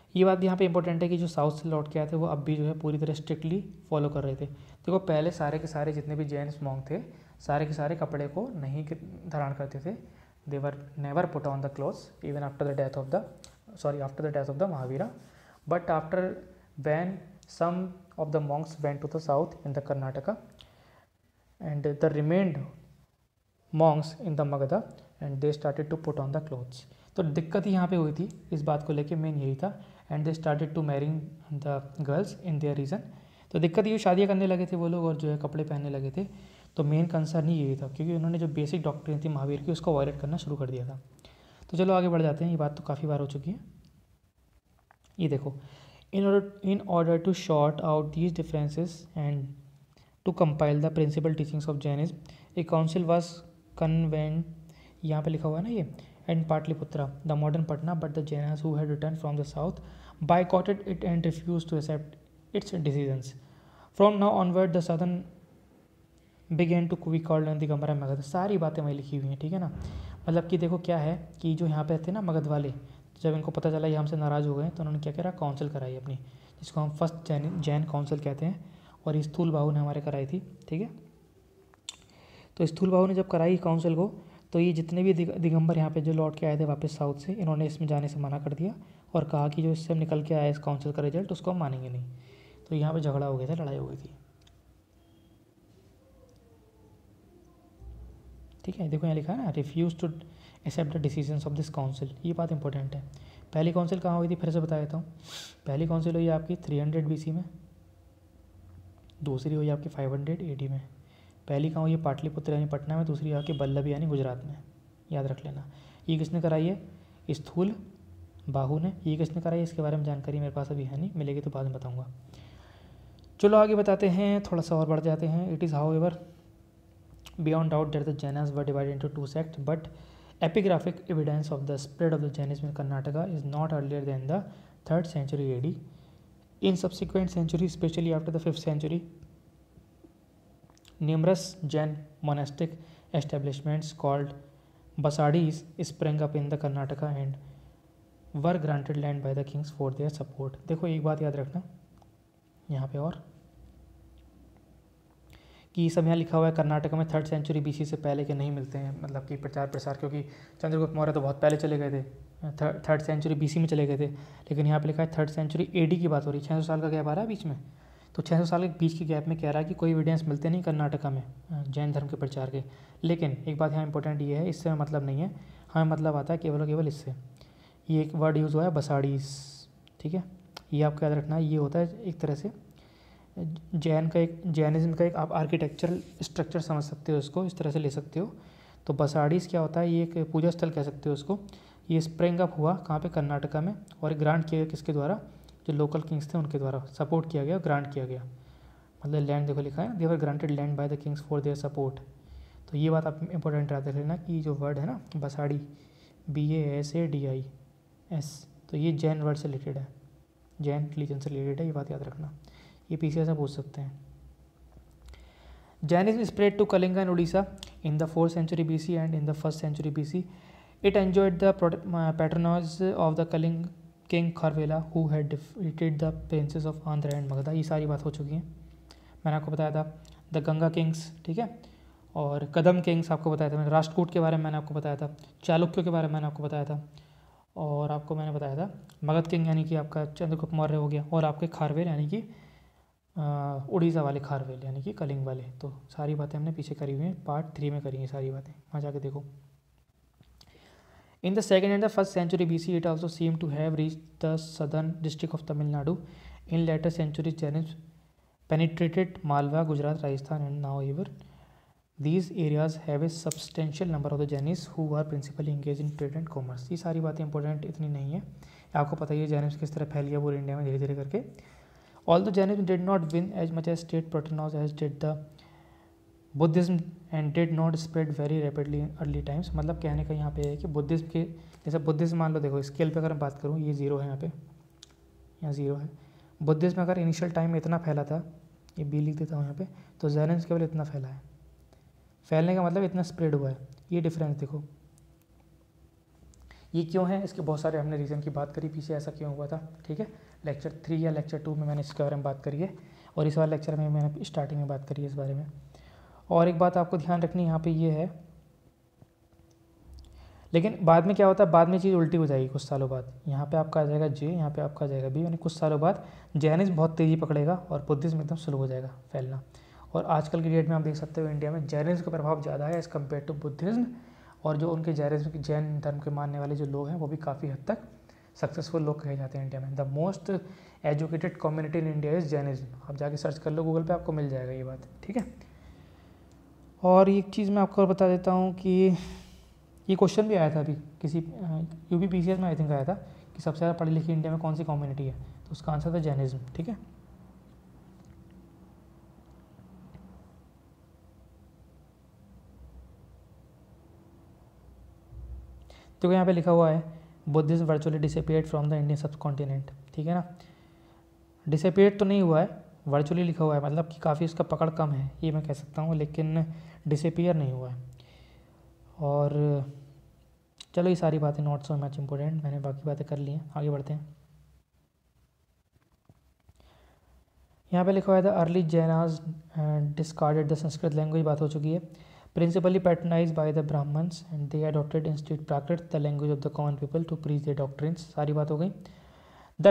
ये बात यहाँ पे इंपॉर्टेंट है कि जो साउथ से लौट के आए थे वो अब भी जो है पूरी तरह स्ट्रिक्टली फॉलो कर रहे थे। देखो पहले सारे के सारे जितने भी जैन मॉन्क थे सारे के सारे कपड़े को नहीं धारण करते थे। They were never put on the clothes even after the death of the Mahavira, but after when some of the monks went to the south in the Karnataka and the remained monks in the Magadha and they started to put on the clothes। तो दिक्कत यहाँ पे हुई थी इस बात को लेके, मेन यही था। And they started to marrying the girls in their region. तो दिक्कत ये शादियाँ करने लगे थे वो लोग और जो है कपड़े पहनने लगे थे। तो मेन कंसर्न ही यही था क्योंकि उन्होंने जो बेसिक डॉक्ट्रिन थी महावीर की उसको वायलेट करना शुरू कर दिया था। तो चलो आगे बढ़ जाते हैं, ये बात तो काफ़ी बार हो चुकी है। ये देखो, in order to sort out these differences and to compile the principal teachings of Jainism, a council was convened, यहाँ पे लिखा हुआ है ना ये, and Patliputra, the modern Patna, but the Jainas who had returned from the south boycotted it and refused to accept its decisions. From now onward the southern began to be called Digamara Magadha। सारी बातें वहीं लिखी हुई हैं, ठीक है ना। मतलब कि देखो क्या है कि जो यहाँ पे थे ना मगध वाले, जब इनको पता चला ये हमसे नाराज़ हो गए तो उन्होंने क्या करा, काउंसिल कराई अपनी, जिसको हम फर्स्ट जैन काउंसिल कहते हैं। और ये स्थूल बाहु ने हमारे कराई थी, ठीक है। तो स्थूल बाहु ने जब कराई काउंसिल को, तो ये जितने भी दिगंबर यहाँ पे जो लौट के आए थे वापस साउथ से, इन्होंने इसमें जाने से मना कर दिया और कहा कि जो इससे निकल के आया इस काउंसिल का रिजल्ट उसको हम मानेंगे नहीं। तो यहाँ पर झगड़ा हो गया था, लड़ाई हो गई थी, ठीक है। देखो यहाँ लिखा है ना, refuse to accept the decisions of this council. ये बात इंपॉर्टेंट है। पहली काउंसिल कहाँ हुई थी, फिर से बता देता हूँ। पहली काउंसिल हुई आपकी 300 BC में, दूसरी हुई आपकी 500 AD में। पहली कहाँ हुई है, पाटलिपुत्र यानी पटना में, दूसरी आपकी बल्लभी यानी गुजरात में, याद रख लेना। ये किसने कराई है, स्थूल बाहु ने। ये किसने कराई है इसके बारे में जानकारी मेरे पास अभी है नहीं, मिलेगी तो बाद में बताऊँगा। चलो आगे बताते हैं, थोड़ा सा और बढ़ जाते हैं। It is however beyond doubt that the Jainas were divided into two sects, but epigraphic evidence of the spread of the Jainism in Karnataka is not earlier than the 3rd century AD. In subsequent centuries, especially after the 5th century, numerous Jain monastic establishments called Basadis sprang up in the Karnataka and were granted land by the kings for their support। देखो एक बात याद रखना यहाँ पे और कि ये सब यहाँ लिखा हुआ है कर्नाटक में 3rd सेंचुरी BC से पहले के नहीं मिलते हैं, मतलब कि प्रचार प्रसार, क्योंकि चंद्रगुप्त मौर्य तो बहुत पहले चले गए थे, 3rd सेंचुरी BC में चले गए थे। लेकिन यहाँ पे लिखा है 3rd सेंचुरी AD की बात हो रही है, 600 साल का गैप आ रहा है बीच में। तो 600 साल के बीच के गैप में कह रहा है कि कोई एविडेंस मिलते नहीं कर्नाटका में जैन धर्म के प्रचार के। लेकिन एक बात यहाँ इंपॉर्टेंट ये है, इससे मतलब नहीं है, हमें मतलब आता है केवल और केवल इससे। ये एक वर्ड यूज़ हुआ है बसाड़ीज, ठीक है। ये आपको याद रखना है, ये होता है एक तरह से जैनिज्म का एक आप आर्किटेक्चरल स्ट्रक्चर समझ सकते हो, इसको इस तरह से ले सकते हो। तो बसाड़ीज क्या होता है, ये एक पूजा स्थल कह सकते हो उसको। ये स्प्रिंग अप हुआ कहाँ पे, कर्नाटका में, और ग्रांट किया गया किसके द्वारा, जो लोकल किंग्स थे उनके द्वारा सपोर्ट किया गया, ग्रांट किया गया। मतलब लैंड देखो लिखा है, they were granted land by the kings for their support. तो ये बात आप इंपॉर्टेंट याद रख लेना कि जो वर्ड है ना बसाड़ी, BASADIS, तो ये जैन वर्ड से रिलेटेड है, जैन रिलीजन से रिलेटेड है, ये बात याद रखना। ये पीछे से पूछ सकते हैं। Jainism spread to Kalinga and Odisha in the 4th century BC and in the 1st century BC. It enjoyed the patronage of the Kaling king Kharvela, who had defeated the princes of Andhra and Magadha। ये सारी बात हो चुकी है, मैंने आपको बताया था। द गंगा किंग्स, ठीक है, और कदम किंग्स आपको बताया था मैंने, राष्ट्रकूट के बारे में मैंने आपको बताया था, चालुक्यों के बारे में मैंने आपको बताया था, और आपको मैंने बताया था मगध किंग यानी कि आपका चंद्रगुप्त मौर्य हो गया, और आपके खारवेल यानी कि उड़ीसा वाले खारवेल यानी कि कलिंग वाले। तो सारी बातें हमने पीछे करी हुई हैं, पार्ट 3 में करी हैं सारी बातें, वहाँ जाके देखो। In the 2nd and the 1st century BC, it also seemed to have reached the southern district of Tamil Nadu. In later centuries, Jainism penetrated Malwa, Gujarat, Rajasthan, and now even these areas have a substantial number of the Jainis who are principally engaged in trade and commerce। ये सारी बातें important इतनी नहीं है, आपको पता ही है Jainism किस तरह फैल गया पूरे इंडिया में धीरे धीरे करके। Although Jainism did not win as much as state patronage as did the Buddhism and did not spread very rapidly in early times। मतलब कहने का यहाँ पे है कि बुद्धिज्म के जैसे बुद्धिज्म मान लो, देखो स्केल पे अगर मैं बात करूँ, ये 0 है यहाँ पे, यहाँ 0 है। बुद्धिज्म में अगर इनिशियल टाइम में इतना फैला था, ये B लिख देता हूँ यहाँ पे, तो जैनिज्म केवल इतना फैला है। फैलने का मतलब इतना स्प्रेड हुआ है, ये डिफरेंस देखो, ये क्यों है, इसके बहुत सारे हमने रीज़न की बात करी पीछे, ऐसा क्यों हुआ था, ठीक है। लेक्चर 3 या लेक्चर 2 में मैंने इसके बारे में बात करी है, और इस वाले लेक्चर में मैंने स्टार्टिंग में बात करी है इस बारे में। और एक बात आपको ध्यान रखनी यहाँ पे ये है, लेकिन बाद में क्या होता है, बाद में चीज़ उल्टी हो जाएगी कुछ सालों बाद। यहाँ पे आपका आ जाएगा जे, यहाँ पे आपका आ जाएगा बी, यानी कुछ सालों बाद जैनिज्म बहुत तेज़ी पकड़ेगा और बुद्धिज्म एकदम स्लो हो जाएगा फैलना। और आजकल की डेट में आप देख सकते हो इंडिया में जैनिज्म का प्रभाव ज़्यादा है एज़ कम्पेयर टू बुद्धिज्म, और जो उनके जैन धर्म के मानने वाले जो लोग हैं वो भी काफ़ी हद तक सक्सेसफुल लोग कहे जाते हैं इंडिया में। The most educated community in India is Jainism. आप जाके सर्च कर लो गूगल पे, आपको मिल जाएगा ये बात, ठीक है। और एक चीज़ मैं आपको और बता देता हूँ कि ये क्वेश्चन भी आया था अभी किसी UPPCS में आई थिंक आया था कि सबसे ज़्यादा पढ़ी लिखी इंडिया में कौन सी कम्युनिटी है, तो उसका आंसर था जैनिज्म, ठीक है। तो यहाँ पे लिखा हुआ है Buddhism virtually disappeared from the Indian subcontinent, ठीक है ना। डिसअपियर्ड तो नहीं हुआ है, वर्चुअली लिखा हुआ है, मतलब कि काफ़ी उसका पकड़ कम है ये मैं कह सकता हूँ, लेकिन डिसअपियर नहीं हुआ है। और चलो ये सारी बातें नॉट सो मच इम्पोर्टेंट, मैंने बाकी बातें कर ली हैं, आगे बढ़ते हैं। यहाँ पे लिखा हुआ था early Jainas discarded the Sanskrit language, बात हो चुकी है। Principally patronise by the Brahmans and they adopted institute Prakrit the language of the common people to preach their doctrines, सारी बात हो गई। The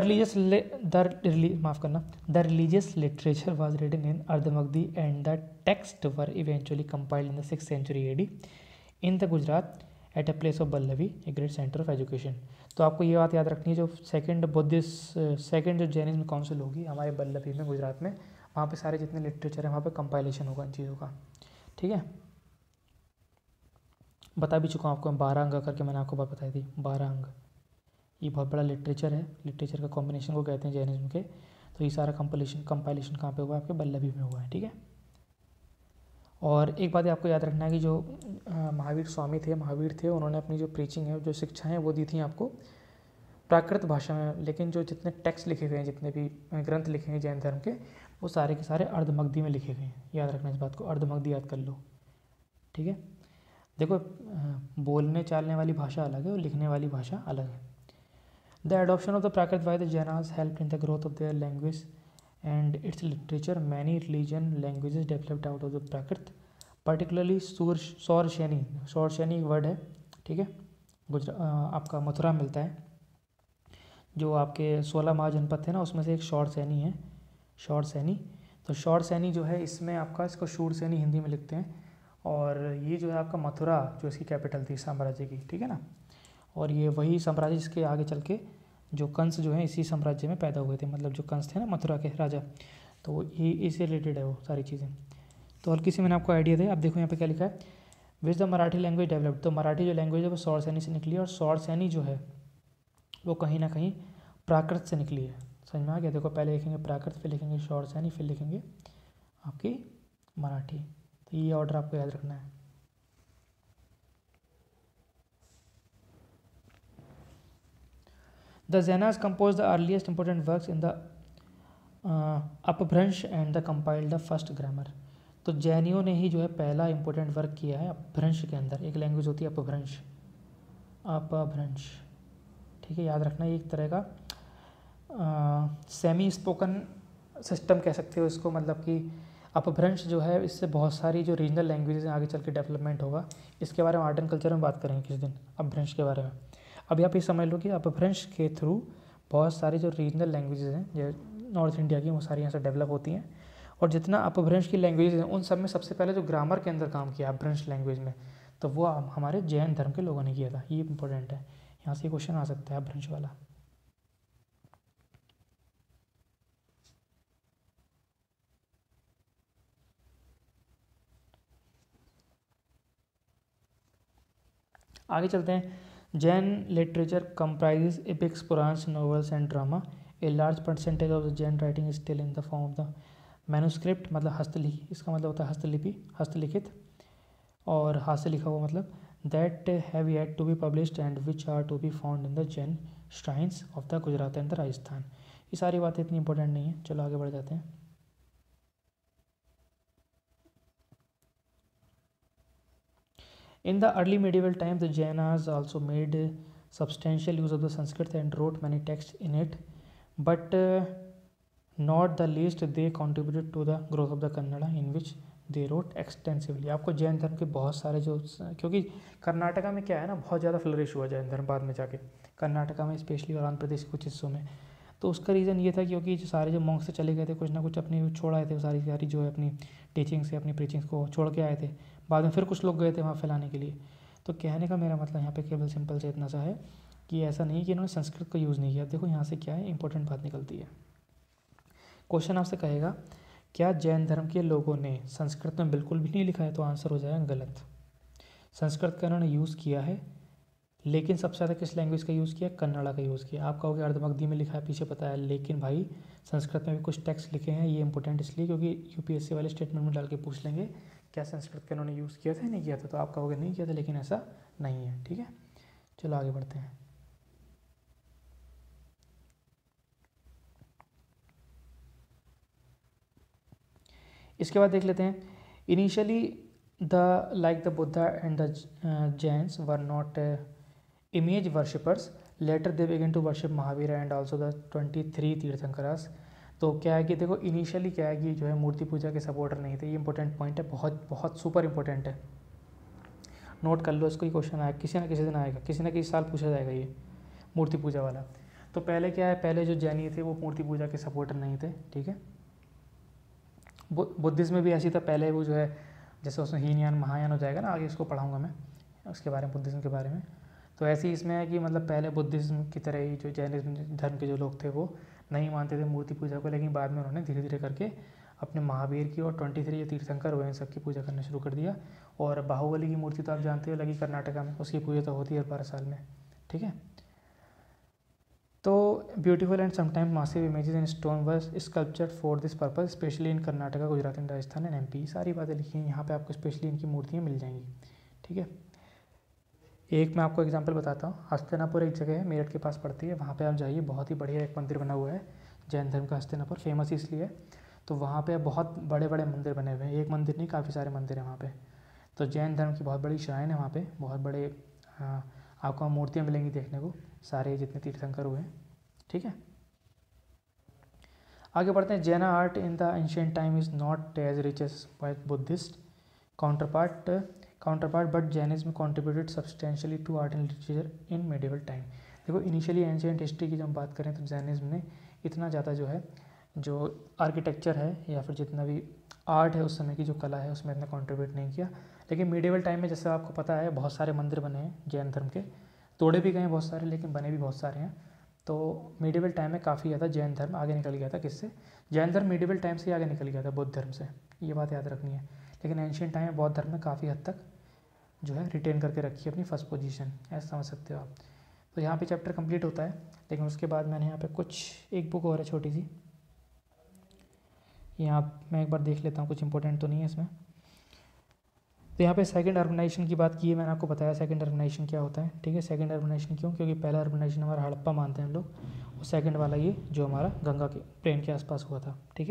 religious literature was written in Ardhamagadhi and the text were eventually compiled in the 6th century AD in the Gujarat at a place of Vallabhi, a great centre of education. तो आपको ये बात याद रखनी है, जो सेकंड जो जैनिज्म काउंसिल होगी हमारे बल्लभी में गुजरात में, वहाँ पे सारे जितने लिटरेचर है वहाँ पे कंपाइलेशन होगा इन चीज़ों का, ठीक है। बता भी चुका हूँ आपको, 12 अंग करके मैंने आपको बात बताई थी, 12 अंग, ये बहुत बड़ा लिटरेचर है, लिटरेचर का कॉम्बिनेशन को कहते हैं जैनिज्म के। तो ये सारा कंपाइलेशन कहाँ पे हुआ है, आपके बल्लभी में हुआ है, ठीक है। और एक बात आपको याद रखना है कि जो महावीर स्वामी थे, महावीर थे, उन्होंने अपनी जो प्रीचिंग है, जो शिक्षा है वो दी थी आपको प्राकृत भाषा में, लेकिन जो जितने टेक्स्ट लिखे गए हैं, जितने भी ग्रंथ लिखे हैं जैन धर्म के, वो सारे के सारे अर्धमगधी में लिखे गए हैं। याद रखना इस बात को, अर्धमगधी याद कर लो, ठीक है। देखो बोलने चालने वाली भाषा अलग है और लिखने वाली भाषा अलग है। The adoption of the Prakrit by the Jainas help in the growth of their language and its literature. Many religion languages developed out of the Prakrit, particularly Sauraseni, Sauraseni एक वर्ड है, ठीक है, आपका मथुरा मिलता है। जो आपके 16 महाजनपद थे ना, उसमें से एक शौरसैनी है, शौरसैनी। तो शौरसैनी जो है इसमें आपका, इसको शूरसैनी हिंदी में लिखते हैं, और ये जो है आपका मथुरा जो इसकी कैपिटल थी साम्राज्य की, ठीक है ना। और ये वही साम्राज्य जिसके आगे चल के जो कंस जो है इसी साम्राज्य में पैदा हुए थे, मतलब जो कंस थे ना मथुरा के राजा, तो ये इससे रिलेटेड है वो सारी चीज़ें। तो हल्की सी मैंने आपको आइडिया दिया। अब देखो यहाँ पे क्या लिखा है, which the Marathi language developed. तो मराठी जो लैंग्वेज है वो शौरसैनी से निकली है, और शौरसैनी जो है वो कहीं ना कहीं प्राकृत से निकली है। समझ में आ गया। देखो पहले लिखेंगे प्राकृत, फिर लिखेंगे शौरसैनी, फिर लिखेंगे आपकी मराठी। तो ये ऑर्डर आपको याद रखना है। The Jainas compose the earliest important works in the Apabhramsha and the compiled the first grammar. तो जैनियों ने ही जो है पहला इंपॉर्टेंट वर्क किया है अपभ्रंश के अंदर। एक लैंग्वेज होती है अपभ्रंश, अपभ्रंश, ठीक है, याद रखना। ये एक तरह का सेमी स्पोकन सिस्टम कह सकते हो इसको, मतलब कि अपभ्रंश जो है इससे बहुत सारी जो रीजनल लैंग्वेजेस हैं आगे चल के डेवलपमेंट होगा। इसके बारे में आर्ट एंड कल्चर में बात करेंगे किसी दिन अपभ्रंश के बारे में। अभी आप ये समझ लो कि अपभ्रंश के थ्रू बहुत सारी जो रीजनल लैंग्वेजेस हैं जो नॉर्थ इंडिया की, वो सारी यहाँ से डेवलप होती हैं। और जितना अपभ्रंश की लैंग्वेज हैं उन सब में सबसे पहले जो ग्रामर के अंदर काम किया अपभ्रंश लैंग्वेज में, तो वो हमारे जैन धर्म के लोगों ने किया था। ये इंपॉर्टेंट है, यहाँ से क्वेश्चन आ सकता है अपभ्रंश वाला। आगे चलते हैं। Jain literature comprises epics, Puranas, novels and drama. A large percentage of the Jain writing is still in the form of the manuscript, मतलब हस्तलिखित, इसका मतलब होता है हस्तलिपि, हस्तलिखित। और हाथ से लिखा हुआ मतलब that have yet to be published and which are to be found in the Jain shrines of the Gujarat and the Rajasthan. ये सारी बातें इतनी इंपॉर्टेंट नहीं है, चलो आगे बढ़ जाते हैं। In the early medieval times, the Jainas also made substantial use of the Sanskrit and wrote many texts in it, but not the least they contributed to the growth of the Kannada, in which they wrote extensively. आपको जैन धर्म के बहुत सारे जो, क्योंकि कर्नाटका में क्या है ना, बहुत ज़्यादा फ्लरिश हुआ जैन धर्म बाद में जाके, कर्नाटका में स्पेशली और आंध्र प्रदेश के कुछ हिस्सों में। तो उसका रीज़न ये था क्योंकि जो सारे जो मॉन्क्स से चले गए थे, कुछ ना कुछ अपनी छोड़ आए थे, वो सारी सारी जो है अपनी टीचिंग से, अपनी प्रीचिंग्स को छोड़ के आए थे। बाद में फिर कुछ लोग गए थे वहाँ फैलाने के लिए। तो कहने का मेरा मतलब यहाँ पे केवल सिंपल से इतना सा है कि ऐसा नहीं कि इन्होंने संस्कृत का यूज़ नहीं किया। देखो यहाँ से क्या है, इंपॉर्टेंट बात निकलती है। क्वेश्चन आपसे कहेगा क्या जैन धर्म के लोगों ने संस्कृत में बिल्कुल भी नहीं लिखा है, तो आंसर हो जाएगा गलत। संस्कृत का इन्होंने यूज़ किया है, लेकिन सबसे ज़्यादा किस लैंग्वेज का यूज़ किया, कन्नड़ा का यूज़ किया। आप कहोगे अर्धमगधी में लिखा है, पीछे पता है, लेकिन भाई संस्कृत में भी कुछ टेक्स्ट लिखे हैं। ये इंपॉर्टेंट इसलिए क्योंकि यूपीएससी वाले स्टेटमेंट में डाल के पूछ लेंगे क्या संस्कृत का इन्होंने यूज़ किया था या नहीं किया था, तो आप कहोगे नहीं किया था, लेकिन ऐसा नहीं है। ठीक है, चलो आगे बढ़ते हैं। इसके बाद देख लेते हैं, initially the Buddha and the Jains were not image worshippers, later they began to worship Mahavira and also the 23 Tirthankaras. तो क्या है कि देखो इनिशियली क्या है कि जो है मूर्ति पूजा के सपोर्टर नहीं थे। ये इंपॉर्टेंट पॉइंट है, बहुत बहुत सुपर इंपॉर्टेंट है, नोट कर लो इसको। ये क्वेश्चन आएगा, किसी ना किसी दिन आएगा, किसी ना किसी साल पूछा जाएगा ये मूर्ति पूजा वाला। तो पहले क्या है, पहले जो जैनी थे वो मूर्ति पूजा के सपोर्टर नहीं थे। ठीक है, बुद्धिज़्म में भी ऐसी था, पहले वो जो है जैसे उसमें हीनयान महायान हो जाएगा ना, आगे इसको पढ़ाऊँगा मैं उसके बारे में, बुद्धिज़्म के बारे में। तो ऐसे ही इसमें है कि मतलब पहले बुद्धिज़्म की तरह ही जो जैनिज्म धर्म के जो लोग थे वो नहीं मानते थे मूर्ति पूजा को, लेकिन बाद में उन्होंने धीरे धीरे करके अपने महावीर की और 23 जो तीर्थंकर हुए हैं सबकी पूजा करना शुरू कर दिया। और बाहुबली की मूर्ति तो आप जानते हो लगी कर्नाटका में, उसकी पूजा तो होती है हर 12 साल में। ठीक है, तो beautiful and sometime massive images in stone were sculpture for this purpose, specially in Karnataka, Gujarat and Rajasthan and MP. सारी बातें लिखी हैं यहाँ पे, आपको स्पेशली इनकी मूर्तियाँ मिल जाएंगी। ठीक है, एक मैं आपको एग्जांपल बताता हूँ। हस्तिनापुर एक जगह है, मेरठ के पास पड़ती है, वहाँ पे आप जाइए, बहुत ही बढ़िया एक मंदिर बना हुआ है जैन धर्म का। हस्तिनापुर फेमस इसलिए, तो वहाँ पे बहुत बड़े बड़े मंदिर बने हुए हैं, एक मंदिर नहीं काफ़ी सारे मंदिर हैं वहाँ पे। तो जैन धर्म की बहुत बड़ी श्राइन है वहाँ पे, बहुत बड़े आपको मूर्तियाँ मिलेंगी देखने को, सारे जितने तीर्थंकर हुए हैं। ठीक है, आगे बढ़ते हैं। Jaina art in the ancient time is not as rich as Buddhist counterpart but Jainism contributed substantially to art and literature in medieval time. देखो इनिशियली एंशिएंट हिस्ट्री की जब हम बात करें तो जैनिज्म ने इतना ज़्यादा जो है जो आर्किटेक्चर है या फिर जितना भी आर्ट है उस समय की जो कला है उसमें इतना कंट्रीब्यूट नहीं किया। लेकिन मिडिवल टाइम में जैसे आपको पता है बहुत सारे मंदिर बने हैं जैन धर्म के, तोड़े भी गए हैं बहुत सारे लेकिन बने भी बहुत सारे हैं। तो मिडिवल टाइम में काफ़ी ज़्यादा जैन धर्म आगे निकल गया था। किससे? जैन धर्म मिडिवल टाइम से आगे निकल गया था बौद्ध धर्म से, ये बात याद रखनी है। लेकिन एंशिएंट टाइम में बौद्ध धर्म में काफ़ी हद तक जो है रिटेन करके रखी है अपनी फर्स्ट पोजीशन, ऐसा समझ सकते हो आप। तो यहाँ पे चैप्टर कंप्लीट होता है, लेकिन उसके बाद मैंने यहाँ पे कुछ एक बुक और है छोटी सी, यहाँ मैं एक बार देख लेता हूँ, कुछ इंपॉर्टेंट तो नहीं है इसमें। तो यहाँ पे सेकंड अर्बनाइजेशन की बात की है, मैंने आपको बताया सेकंड अर्बनाइजेशन क्या होता है। ठीक है, सेकंड अर्बनाइजेशन क्यों? क्योंकि पहला अर्बनाइजेशन हमारा हड़प्पा मानते हैं हम लोग, और सेकंड वाला ये जो हमारा गंगा के प्लेन के आसपास हुआ था। ठीक है,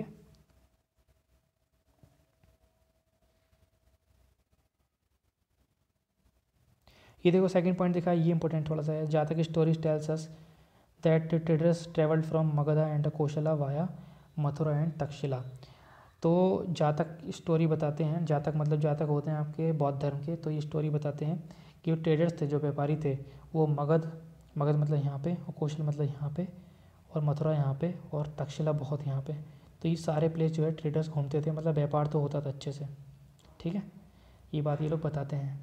ये देखो सेकंड पॉइंट दिखा है, ये इंपॉर्टेंट थोड़ा सा है। जहाँ तक stories tales us that traders travelled from Magadha and Kosala via Mathura and Takshashila. तो जहाँ तक स्टोरी बताते हैं, जहाँ तक मतलब जहाँ तक होते हैं आपके बौद्ध धर्म के, तो ये स्टोरी बताते हैं कि वो ट्रेडर्स थे, जो व्यापारी थे, वो मगध मतलब यहाँ पे, और कौशल मतलब यहाँ पे, और मथुरा यहाँ पे, और तक्षशिला बहुत यहाँ पे। तो ये सारे प्लेस जो है ट्रेडर्स घूमते थे, मतलब व्यापार तो होता था अच्छे से। ठीक है, ये बात ये लोग बताते हैं।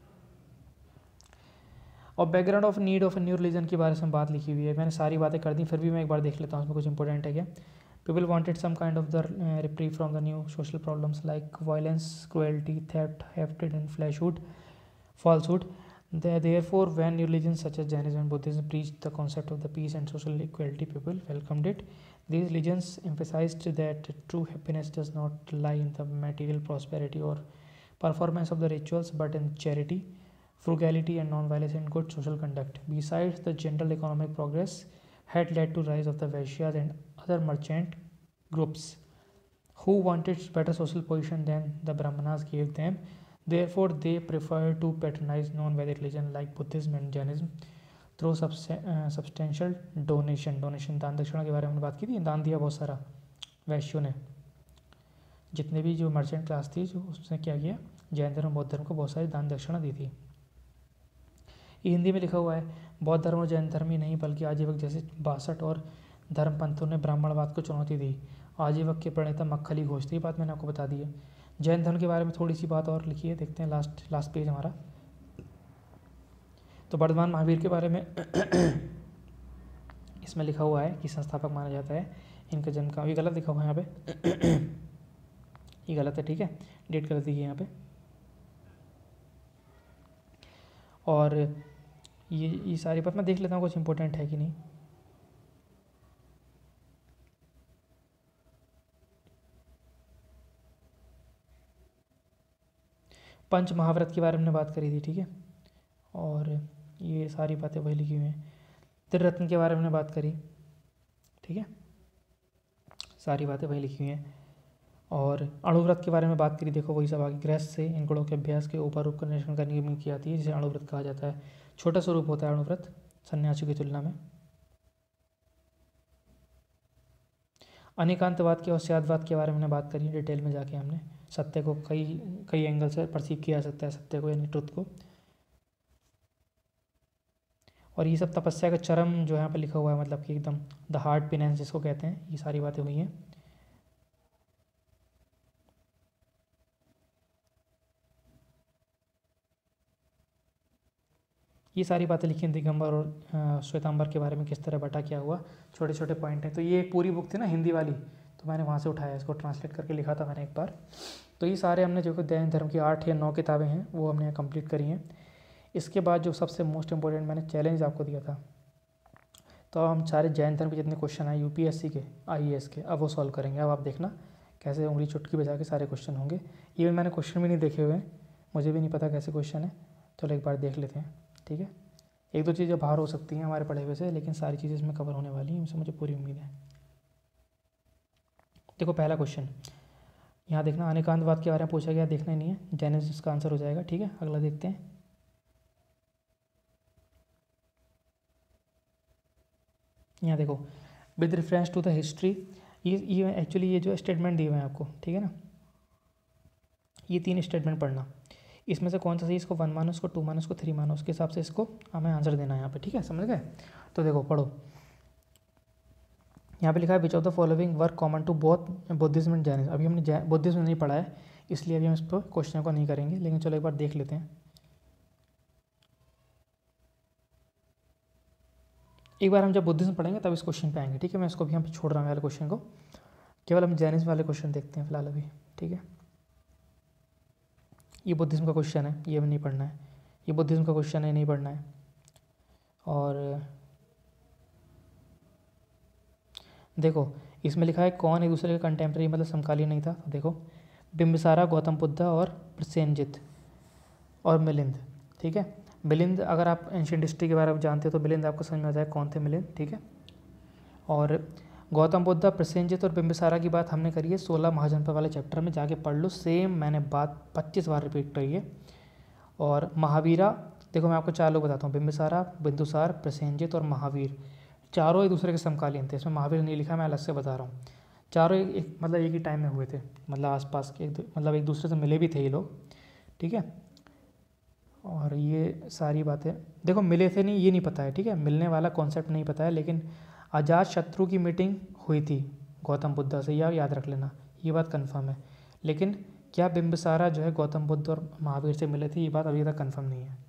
और background of need of a new religion के बारे में बात लिखी हुई है। मैंने सारी बातें कर दी, फिर भी मैं एक बार देख लेता हूँ उसमें कुछ इंपॉर्टेंट है क्या। People wanted some kind of the reprieve from the new social problems like violence, cruelty, theft, hatred, and falsehood. Therefore, when new religions such as Jainism and Buddhism preached the concept of the peace and social equality, people welcomed it. These religions emphasized that true happiness does not lie in the material prosperity or performance of the rituals, but in charity, frugality, and non-violence and good social conduct. Besides, the general economic progress had led to rise of the Vaishyas and other merchant groups who wanted better social position than the Brahmanas gave them. Therefore, they preferred to patronize non-Vedic religion like Buddhism and Jainism. Through substantial donation. दान दक्षिणा के बारे में बात की थी, दान दिया बहुत सारा वैश्यों ने, जितने भी जो मर्चेंट क्लास थी जो उसने क्या किया, जैन धर्म बौद्ध धर्म को बहुत सारी दान दक्षिणा दी थी। ये हिंदी में लिखा हुआ है। बौद्ध धर्म और जैन धर्म ही नहीं बल्कि आजीवक जैसे 62 और धर्मपंथों ने ब्राह्मणवाद को चुनौती दी। आजीवक के प्रणेता मक्खली घोष थे, ये बात मैंने आपको बता दी है। जैन धर्म के बारे में थोड़ी सी बात और लिखी है, देखते हैं लास्ट पेज हमारा। तो वर्धमान महावीर के बारे में इसमें लिखा हुआ है कि संस्थापक माना जाता है। इनका जन्म का, ये गलत लिखा हुआ है यहाँ पे ये गलत है, ठीक है, डेट गलत लिखी है यहाँ पे। और ये सारी बात मैं देख लेता हूँ कुछ इंपॉर्टेंट है कि नहीं। पंच महाव्रत के बारे में बात करी थी, ठीक है, और ये सारी बातें वही लिखी हुई हैं। त्रिरत्न के बारे में बात करी, ठीक है, सारी बातें वही लिखी हुई हैं। और अणुव्रत के बारे में बात करी, देखो वही सब आगे। गृहस्थ से इन गुणों के अभ्यास के ऊपर रूप का निरीक्षण करने की की जाती है, जिसे अणुव्रत कहा जाता है। छोटा स्वरूप होता है अणुव्रत सन्यासियों की तुलना में। अनेकांतवाद के और स्यादवाद के बारे में बात करी डिटेल में जाके हमने। सत्य को कई एंगल से परसीव किया जा सकता है, सत्य को यानी ट्रुथ को। और ये सब तपस्या का चरम जो यहाँ पर लिखा हुआ है, मतलब कि एकदम द हार्ड पेनेंस जिसको कहते हैं, ये सारी बातें हुई हैं। ये सारी बातें लिखी हैं। दिगंबर और श्वेतांबर के बारे में किस तरह बटा क्या हुआ, छोटे छोटे पॉइंट हैं। तो ये पूरी बुक थी ना हिंदी वाली, तो मैंने वहाँ से उठाया, इसको ट्रांसलेट करके लिखा था मैंने एक बार। तो ये सारे हमने जो जैन धर्म की 8 या 9 किताबें हैं वो हमने कंप्लीट करी हैं। इसके बाद जो सबसे मोस्ट इंपॉर्टेंट मैंने चैलेंज आपको दिया था, तो अब हम सारे जैन धर्म के जितने क्वेश्चन आए यूपीएससी के, आईएएस के, अब वो सॉल्व करेंगे। अब आप देखना कैसे उंगली चुटकी बजा के सारे क्वेश्चन होंगे। इवन मैंने क्वेश्चन भी नहीं देखे हुए हैं, मुझे भी नहीं पता कैसे क्वेश्चन है। चलो एक बार देख लेते हैं, ठीक है। एक दो चीज़ें बाहर हो सकती हैं हमारे पढ़े हुए से, लेकिन सारी चीज़ें इसमें कवर होने वाली हैं, इससे मुझे पूरी उम्मीद है। देखो पहला क्वेश्चन यहाँ देखना, अनेकांतवाद के बारे में पूछा गया, देखना ही नहीं है, जेनेसिस का आंसर हो जाएगा, ठीक है। अगला देखते हैं। यहाँ देखो, with reference to the history, ये एक्चुअली ये जो स्टेटमेंट दिए हुए हैं आपको, ठीक है ना, ये 3 स्टेटमेंट पढ़ना। इसमें से कौन सा सही, इसको 1 मानो, इसको 2 मानो, इसको 3 मानो, उसके हिसाब से इसको हमें आंसर देना है यहाँ पे, ठीक है, समझ गए। तो देखो पढ़ो, यहाँ पे लिखा है which of the following work common to both Buddhism and Jainism. अभी हमने बुद्धिज्म नहीं पढ़ा है, इसलिए अभी हम इस पर क्वेश्चन को नहीं करेंगे, लेकिन चलो एक बार देख लेते हैं। एक बार हम जब बुद्धिज्म पढ़ेंगे तब इस क्वेश्चन पे आएंगे, ठीक है। मैं इसको भी यहाँ पे छोड़ रहा हूँ वाले क्वेश्चन को, केवल हम जैनिज्म वाले क्वेश्चन देखते हैं फिलहाल अभी, ठीक है। ये बुद्धिज्म का क्वेश्चन है, ये भी नहीं पढ़ना है। ये बुद्धिज्म का क्वेश्चन है, नहीं पढ़ना है। और देखो इसमें लिखा है कौन एक दूसरे का कंटेम्प्रेरी मतलब समकालीन नहीं था। तो देखो बिम्बिसारा, गौतम बुद्ध और प्रसेनजित और मिलिंद, ठीक है। मिलिंद, अगर आप एंशिएंट हिस्ट्री के बारे में जानते हो तो मिलिंद आपको समझ में आ जाए कौन थे मिलिंद, ठीक है। और गौतम बुद्ध, प्रसेनजित और बिम्बिसारा की बात हमने करी है 16 महाजनपद वाले चैप्टर में, जाके पढ़ लो, सेम मैंने बात 25 बार रिपीट करी है। और महावीरा, देखो मैं आपको 4 लोग बताता हूँ, बिम्बिसारा, बिंदुसार, प्रसेनजित और महावीर, चारों एक दूसरे के समकालीन थे। इसमें महावीर नहीं लिखा, मैं अलग से बता रहा हूँ। चारों मतलब एक ही टाइम में हुए थे, मतलब आसपास के, मतलब एक दूसरे से मिले भी थे ये लोग, ठीक है। और ये सारी बातें देखो, मिले थे नहीं ये नहीं पता है, ठीक है, मिलने वाला कॉन्सेप्ट नहीं पता है, लेकिन अजात शत्रु की मीटिंग हुई थी गौतम बुद्ध से, यह याद रख लेना, ये बात कंफर्म है। लेकिन क्या बिंबिसारा जो है गौतम बुद्ध और महावीर से मिले थे, ये बात अभी तक कंफर्म नहीं है।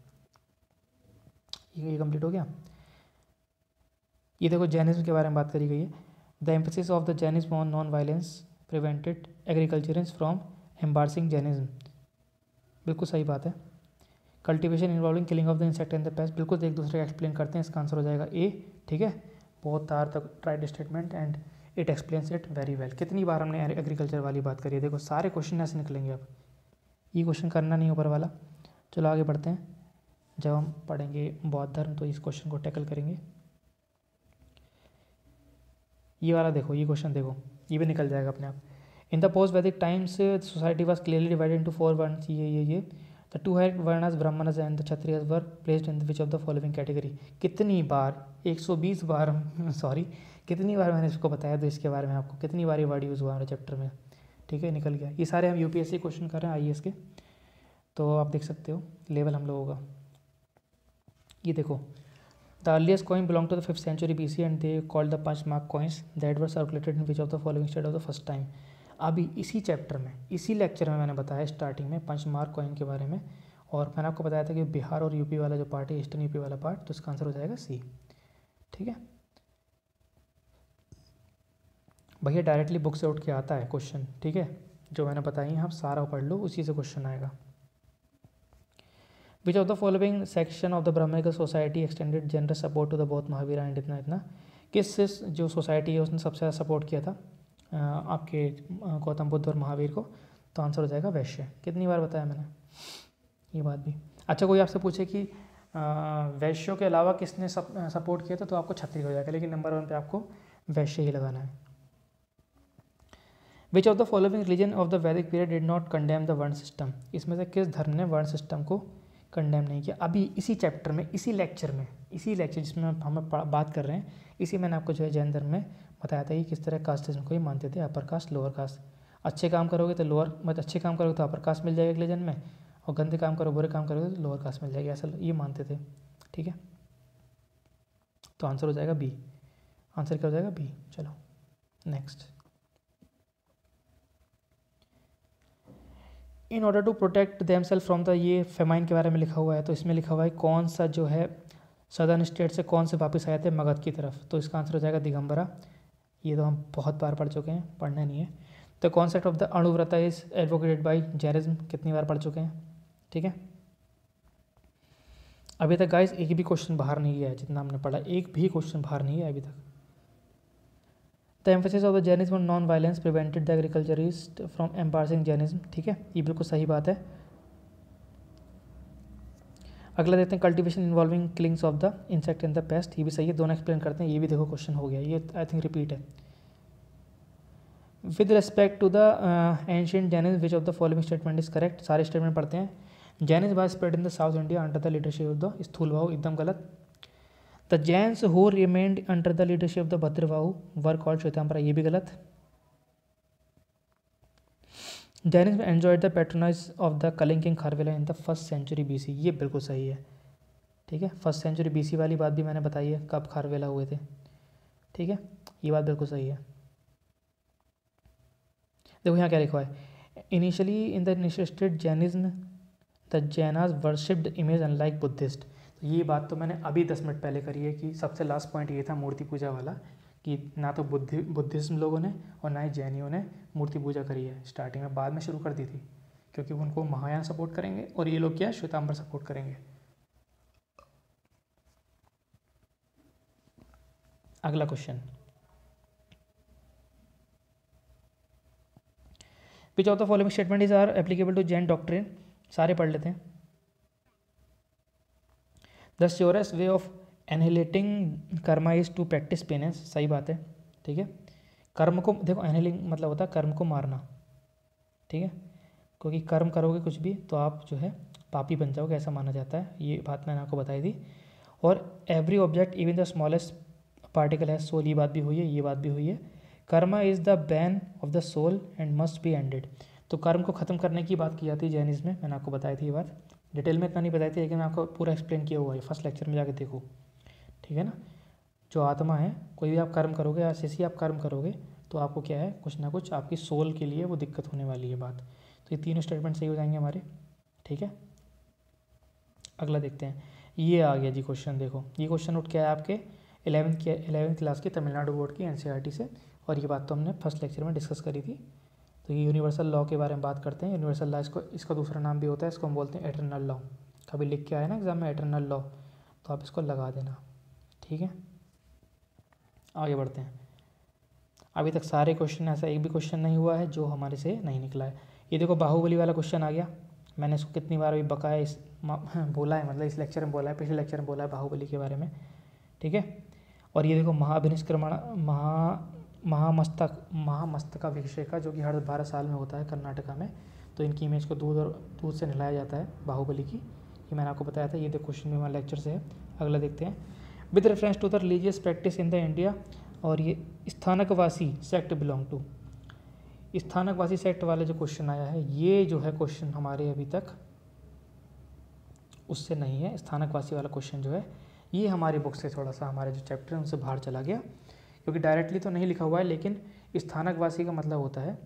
ये कंप्लीट हो गया। ये देखो जैनिज्म के बारे में बात करी गई है। The emphasis of the Jainism on non violence prevented agriculturist from embracing Jainism, बिल्कुल सही बात है। Cultivation involving killing of the insect and the pest, बिल्कुल एक दूसरे का एक्सप्लेन करते हैं, इसका आंसर हो जाएगा ए, ठीक है। बहुत तार तक tried statement and it explains it very well. कितनी बार हमने एग्रीकल्चर वाली बात करी है, देखो सारे क्वेश्चन ऐसे निकलेंगे। अब ये क्वेश्चन करना नहीं ऊपर वाला। चलो आगे बढ़ते हैं। जब हम पढ़ेंगे बौद्ध धर्म तो इस क्वेश्चन को टैकल करेंगे। ये वाला देखो, ये क्वेश्चन देखो, ये भी निकल जाएगा अपने आप। In the post Vedic times society was clearly divided into 4 वंश, ये the two head varnas Brahmanas and the Kshatriyas were placed in which of the following category. कितनी बार, 120 बार सॉरी कितनी बार मैंने इसको बताया, तो इसके बारे में आपको कितनी बार ये वर्ड यूज़ हुआ हमारे चैप्टर में, ठीक है, निकल गया। ये सारे हम यूपीएससी क्वेश्चन कर रहे हैं आईएएस के, तो आप देख सकते हो लेवल हम लोगों का। ये देखो, the earliest coin belong to the 5th century BC and they called the 5 mark coins that were circulated in which of the following state of the first time. अभी इसी चैप्टर में, इसी लेक्चर में मैंने बताया स्टार्टिंग में 5 mark coin के बारे में, और मैंने आपको बताया था कि बिहार और यूपी वाला जो पार्ट है, ईस्टर्न यूपी वाला पार्ट, तो इसका आंसर हो जाएगा सी। ठीक है भैया, डायरेक्टली बुक से उठ के आता है क्वेश्चन, ठीक है, जो मैंने बताई है आप सारा पढ़ लो, उसी से क्वेश्चन आएगा। Which of the following section of the Brahmanical society extended generous support to the both Mahavira and इतना इतना। किस जो सोसाइटी है उसने सबसे ज़्यादा सपोर्ट किया था आपके गौतम बुद्ध और महावीर को, तो आंसर हो जाएगा वैश्य। कितनी बार बताया मैंने ये बात भी। अच्छा, कोई आपसे पूछे कि वैश्यों के अलावा किसने सपोर्ट किया था, तो आपको क्षत्रिय हो जाएगा, लेकिन नंबर 1 पे आपको वैश्य ही लगाना है। Which of the following religion of the Vedic period did not condemn the varna system. इसमें से किस धर्म ने वर्ण सिस्टम को कंडेम नहीं किया। अभी इसी चैप्टर में, इसी लेक्चर जिसमें हम बात कर रहे हैं, इसी मैंने आपको जो है जैन धर्म में बताया था कि किस तरह कास्ट सिस्टम को ही मानते थे, अपर कास्ट लोअर कास्ट। अच्छे काम करोगे तो अच्छे काम करोगे तो अपर कास्ट मिल जाएगा अगले जन्म में, और गंदे काम करो, बुरे काम करोगे तो लोअर कास्ट मिल जाएगी, ऐसा ये मानते थे। ठीक है, तो आंसर हो जाएगा बी। आंसर क्या हो जाएगा? बी। चलो next. In order to protect themselves from the, ये फेमाइन के बारे में लिखा हुआ है, तो इसमें लिखा हुआ है कौन सा जो है सदर्न स्टेट से कौन से वापस आए थे मगध की तरफ, तो इसका आंसर हो जाएगा दिगंबरा। ये तो हम बहुत बार पढ़ चुके हैं, पढ़ना नहीं है। The concept of the Anuvrata is advocated by Jainism, कितनी बार पढ़ चुके हैं। ठीक है, अभी तक गाइस एक भी क्वेश्चन बाहर नहीं गया है, जितना हमने पढ़ा एक भी क्वेश्चन बाहर नहीं है अभी तक। The emphasis of the Jainism on non violence prevented the agriculturist from embracing Jainism. ठीक है, ये बिल्कुल सही बात है। अगला देखते हैं, cultivation involving killings of the insect in the pest, ये भी सही है, दोनों एक्सप्लेन करते हैं। ये भी देखो क्वेश्चन हो गया, ये आई थिंक रिपीट है। With respect to the ancient Jainism which of the following statement is correct. सारे स्टेटमेंट पढ़ते हैं। Jainism was spread in the south India under the leadership of the Sthulabahu, एकदम गलत। The Jains who remained under the leadership of the Bhadrabahu were called Shvetambara, ये भी गलत। Jainism enjoyed the patronise of the Kalinga king Kharavela in the 1st century BC, ये बिल्कुल सही है। ठीक है, 1st century BC वाली बात भी मैंने बताई है, कब खारवेला हुए थे। ठीक है, ये बात बिल्कुल सही है। देखो यहाँ क्या लिखा है, initially in the initiated Jainism the Jainas worshipped image unlike Buddhist. तो ये बात तो मैंने अभी 10 मिनट पहले करी है कि सबसे लास्ट पॉइंट ये था मूर्ति पूजा वाला, कि ना तो बुद्धिज्म लोगों ने और ना ही जैनियों ने मूर्ति पूजा करी है स्टार्टिंग में, बाद में शुरू कर दी थी, क्योंकि उनको महायान सपोर्ट करेंगे और ये लोग क्या श्वेतांबर सपोर्ट करेंगे। अगला question, which of the following statement is are applicable to Jain doctrine. सारे पढ़ लेते हैं। The surest way of annihilating karma is to practise penance, सही बात है। ठीक है, कर्म को देखो, एनहिलिंग मतलब होता है कर्म को मारना। ठीक है, क्योंकि कर्म करोगे कुछ भी तो आप जो है पापी बन जाओगे, ऐसा माना जाता है। ये बात मैंने आपको बताई थी। और every object even the smallest particle है सोल, ये बात भी हुई है, ये बात भी हुई है। Karma is the bane of the soul and must be ended, तो कर्म को ख़त्म करने की बात की जाती है जैनिज्म में, मैंने आपको बताई थी ये बात। डिटेल में इतना नहीं बताई थी, लेकिन मैं आपको पूरा एक्सप्लेन किया हुआ है, फर्स्ट लेक्चर में जाकर देखो। ठीक है ना, जो आत्मा है, कोई भी आप कर्म करोगे या जैसे ही आप कर्म करोगे तो आपको क्या है, कुछ ना कुछ आपकी सोल के लिए वो दिक्कत होने वाली है बात। तो ये तीनों स्टेटमेंट सही हो जाएंगे हमारे। ठीक है, अगला देखते हैं। ये आ गया जी क्वेश्चन, देखो ये क्वेश्चन उठ के आया आपके 11th क्लास की तमिलनाडु बोर्ड की NCERT से, और ये बात तो हमने फर्स्ट लेक्चर में डिस्कस करी थी। तो ये यूनिवर्सल लॉ के बारे में बात करते हैं। यूनिवर्सल लॉ इसका दूसरा नाम भी होता है, इसको हम बोलते हैं एटर्नल लॉ। कभी लिख के आया ना एग्जाम में एटर्नल लॉ, तो आप इसको लगा देना। ठीक है, आगे बढ़ते हैं। अभी तक सारे क्वेश्चन, ऐसा एक भी क्वेश्चन नहीं हुआ है जो हमारे से नहीं निकला है। ये देखो बाहुबली वाला क्वेश्चन आ गया, मैंने इसको कितनी बार अभी बकाया बोला है, मतलब इस लेक्चर में बोला है, पिछले लेक्चर में बोला है बाहुबली के बारे में। ठीक है, और ये देखो महाभिनिष्क्रमण महामस्तकाभिषेक का, जो कि हर 12 साल में होता है कर्नाटका में, तो इनकी इमेज को दूध से नहलाया जाता है, बाहुबली की, ये मैंने आपको बताया था। ये देखो क्वेश्चन में हमारे लेक्चर से है। अगला देखते हैं, with reference to the religious practice in the India, और ये Sthanakvasi sect belong to. Sthanakvasi sect वाले जो क्वेश्चन आया है, ये जो है क्वेश्चन हमारे अभी तक उससे नहीं है। स्थानकवासी वाला क्वेश्चन जो है ये हमारी बुक से थोड़ा सा, हमारे जो चैप्टर है उनसे बाहर चला गया, क्योंकि डायरेक्टली तो नहीं लिखा हुआ है, लेकिन स्थानकवासी का मतलब होता है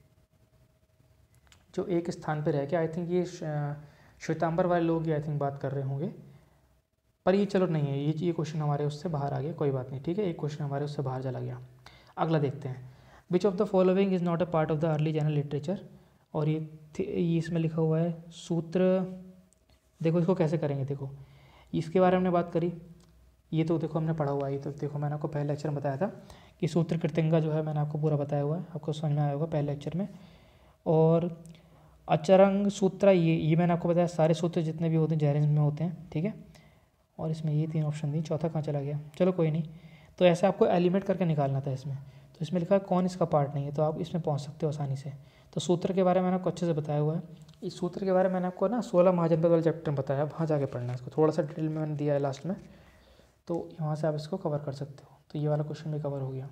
जो एक स्थान पर रह के, आई थिंक ये श्वेतांबर वाले लोग आई थिंक बात कर रहे होंगे, पर ये चलो नहीं है, ये क्वेश्चन हमारे उससे बाहर आ गया, कोई बात नहीं, ठीक है, एक क्वेश्चन हमारे उससे बाहर चला गया। अगला देखते हैं, which of the following is not a part of the early general literature, और ये इसमें लिखा हुआ है सूत्र। देखो इसको कैसे करेंगे, देखो इसके बारे में हमने बात करी, ये तो देखो हमने पढ़ा हुआ है, ये तो देखो मैंने आपको पहले लेक्चर में बताया था कि सूत्र कृतंगा जो है मैंने आपको पूरा बताया हुआ है, आपको समझ में आया होगा पहले लेक्चर में। और अचरंग सूत्र, ये मैंने आपको बताया, सारे सूत्र जितने भी होते हैं जैनिज्म में होते हैं, ठीक है। और इसमें ये 3 ऑप्शन दी, चौथा कहाँ चला गया, चलो कोई नहीं। तो ऐसे आपको एलिमेंट करके निकालना था इसमें, तो इसमें लिखा है कौन इसका पार्ट नहीं है, तो आप इसमें पहुंच सकते हो आसानी से। तो सूत्र के बारे में मैंने आपको अच्छे से बताया हुआ है। इस सूत्र के बारे में मैंने आपको ना 16 महाजनपद वाले चैप्टर में बताया, वहाँ जाके पढ़ना है इसको, थोड़ा सा डिटेल में मैंने दिया है लास्ट में, तो वहाँ से आप इसको कवर कर सकते हो। तो ये वाला क्वेश्चन भी कवर हो गया।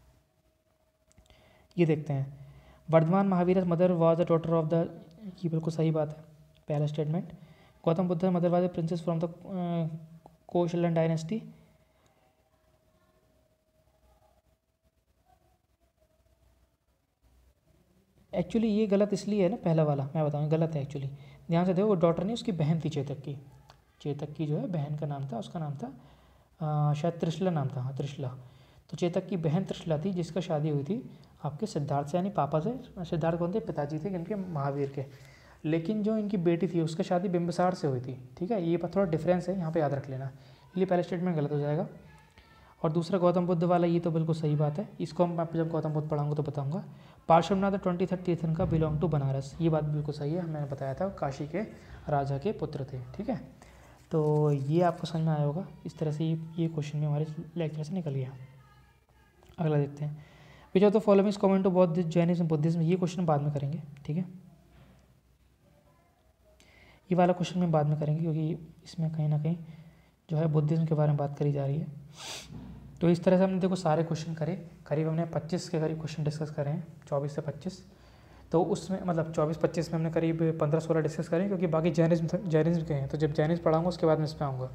ये देखते हैं, Vardhamana Mahavira mother was the daughter of the, ये बिल्कुल सही बात है, पहला statement. Gautama Buddha mother was the princess from the Kosalan dynasty. Actually ये गलत इसलिए है ना, पहला वाला मैं बताऊँ गलत है एक्चुअली, ध्यान से देखो, वो डॉटर नहीं, उसकी बहन थी चेतक की। चेतक की जो है बहन का नाम था, उसका नाम था शायद त्रिशला नाम था, हाँ त्रिशला। तो चेतक की बहन त्रिशला थी, जिसका शादी हुई थी आपके सिद्धार्थ से, यानी पापा से। सिद्धार्थ कौन थे, पिताजी थे इनके, महावीर के। लेकिन जो इनकी बेटी थी उसकी शादी बिंबिसार से हुई थी, ठीक है, ये थोड़ा डिफरेंस है, यहाँ पे याद रख लेना, इसलिए पहला स्टेटमेंट गलत हो जाएगा। और दूसरा गौतम बुद्ध वाला, ये तो बिल्कुल सही बात है, इसको हम जब गौतम बुद्ध पढ़ाऊंगा तो बताऊंगा। पार्श्वनाथ 23rd तीर्थन का बिलोंग टू बनारस, ये बात बिल्कुल सही है, मैंने बताया था, काशी के राजा के पुत्र थे, ठीक है। तो ये आपको समझ में आया होगा, इस तरह से ये क्वेश्चन में हमारे लेक्चर से निकल गया। अगला देखते हैं, which of the following is common to बौद्ध जैनिज्म बुद्धिज्म, ये क्वेश्चन बाद में करेंगे, ठीक है, ये वाला क्वेश्चन में बाद में करेंगे, क्योंकि इसमें कहीं ना कहीं जो है बुद्धिज्म के बारे में बात करी जा रही है। तो इस तरह से हमने देखो सारे क्वेश्चन करे, करीब हमने 25 के करीब क्वेश्चन डिस्कस करे हैं, 24 से 25। तो उसमें मतलब 24-25 में हमने करीब 15-16 डिस्कस करें, क्योंकि बाकी जैनिज्म के हैं, तो जब जैनिज्म पढ़ाऊंगा उसके बाद मैं इस पर आऊँगा।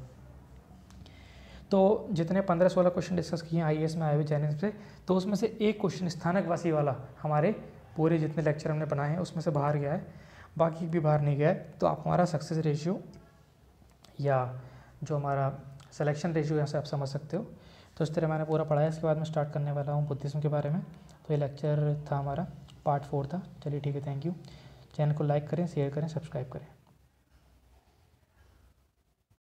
तो जितने 15-16 क्वेश्चन डिस्कस किए हैं IAS में आए हुए जैनिज्म से, तो उसमें से एक क्वेश्चन स्थानकवासी वाला हमारे पूरे जितने लेक्चर हमने बनाए हैं उसमें से बाहर गया है, बाकी भी बाहर नहीं गया है। तो आप हमारा सक्सेस रेशियो या जो हमारा सिलेक्शन रेशियो यहाँ से आप समझ सकते हो। तो इस तरह मैंने पूरा पढ़ाया, इसके बाद मैं स्टार्ट करने वाला हूँ बुद्धिज्म के बारे में। तो ये लेक्चर था हमारा, पार्ट 4 था। चलिए ठीक है, थैंक यू। चैनल को लाइक करें, शेयर करें, सब्सक्राइब करें।